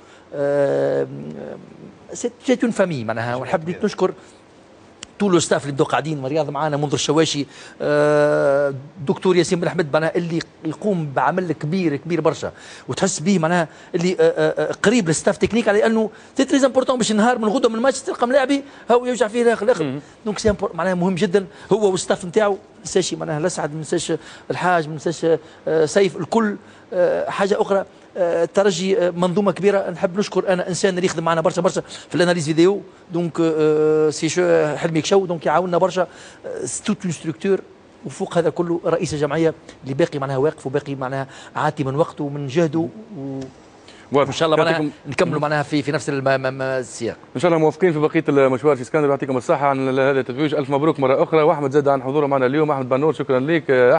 سي اون فامي معناها. ونحب نشكر طول الستاف اللي بدو قاعدين رياض معانا منذ الشواشي، دكتور ياسين بن احمد معناها اللي يقوم بعمل كبير كبير برشا، وتحس به معناها اللي قريب للستاف تكنيك، على انه سي تري امبورتون باش نهار من غدوه من الماتش تلقى ملاعبي هو يوجع فيه الاخر الاخر. دونك سي معناها مهم جدا هو والستاف نتاعو. ما ننساش معناها الاسعد، ما ننساش الحاج، ما ننساش سيف، الكل. حاجه اخرى، الترجي منظومه كبيره. نحب نشكر انا انسان اللي يخدم معنا برشا برشا في الاناليز فيديو، دونك سي شو حلمي كشو، دونك يعاوننا برشا. توت اون ستركتور، وفوق هذا كله رئيس الجمعيه اللي باقي معناها واقف وباقي معناها عاتي من وقته ومن جهده، وان شاء الله معناها نكملوا معناها في في نفس السياق. ان شاء الله موافقين في بقيه المشوار في اسكندر. يعطيكم الصحه عن هذا التتويج، الف مبروك مره اخرى، واحمد زاد عن حضوره معنا اليوم. احمد بنور شكرا لك.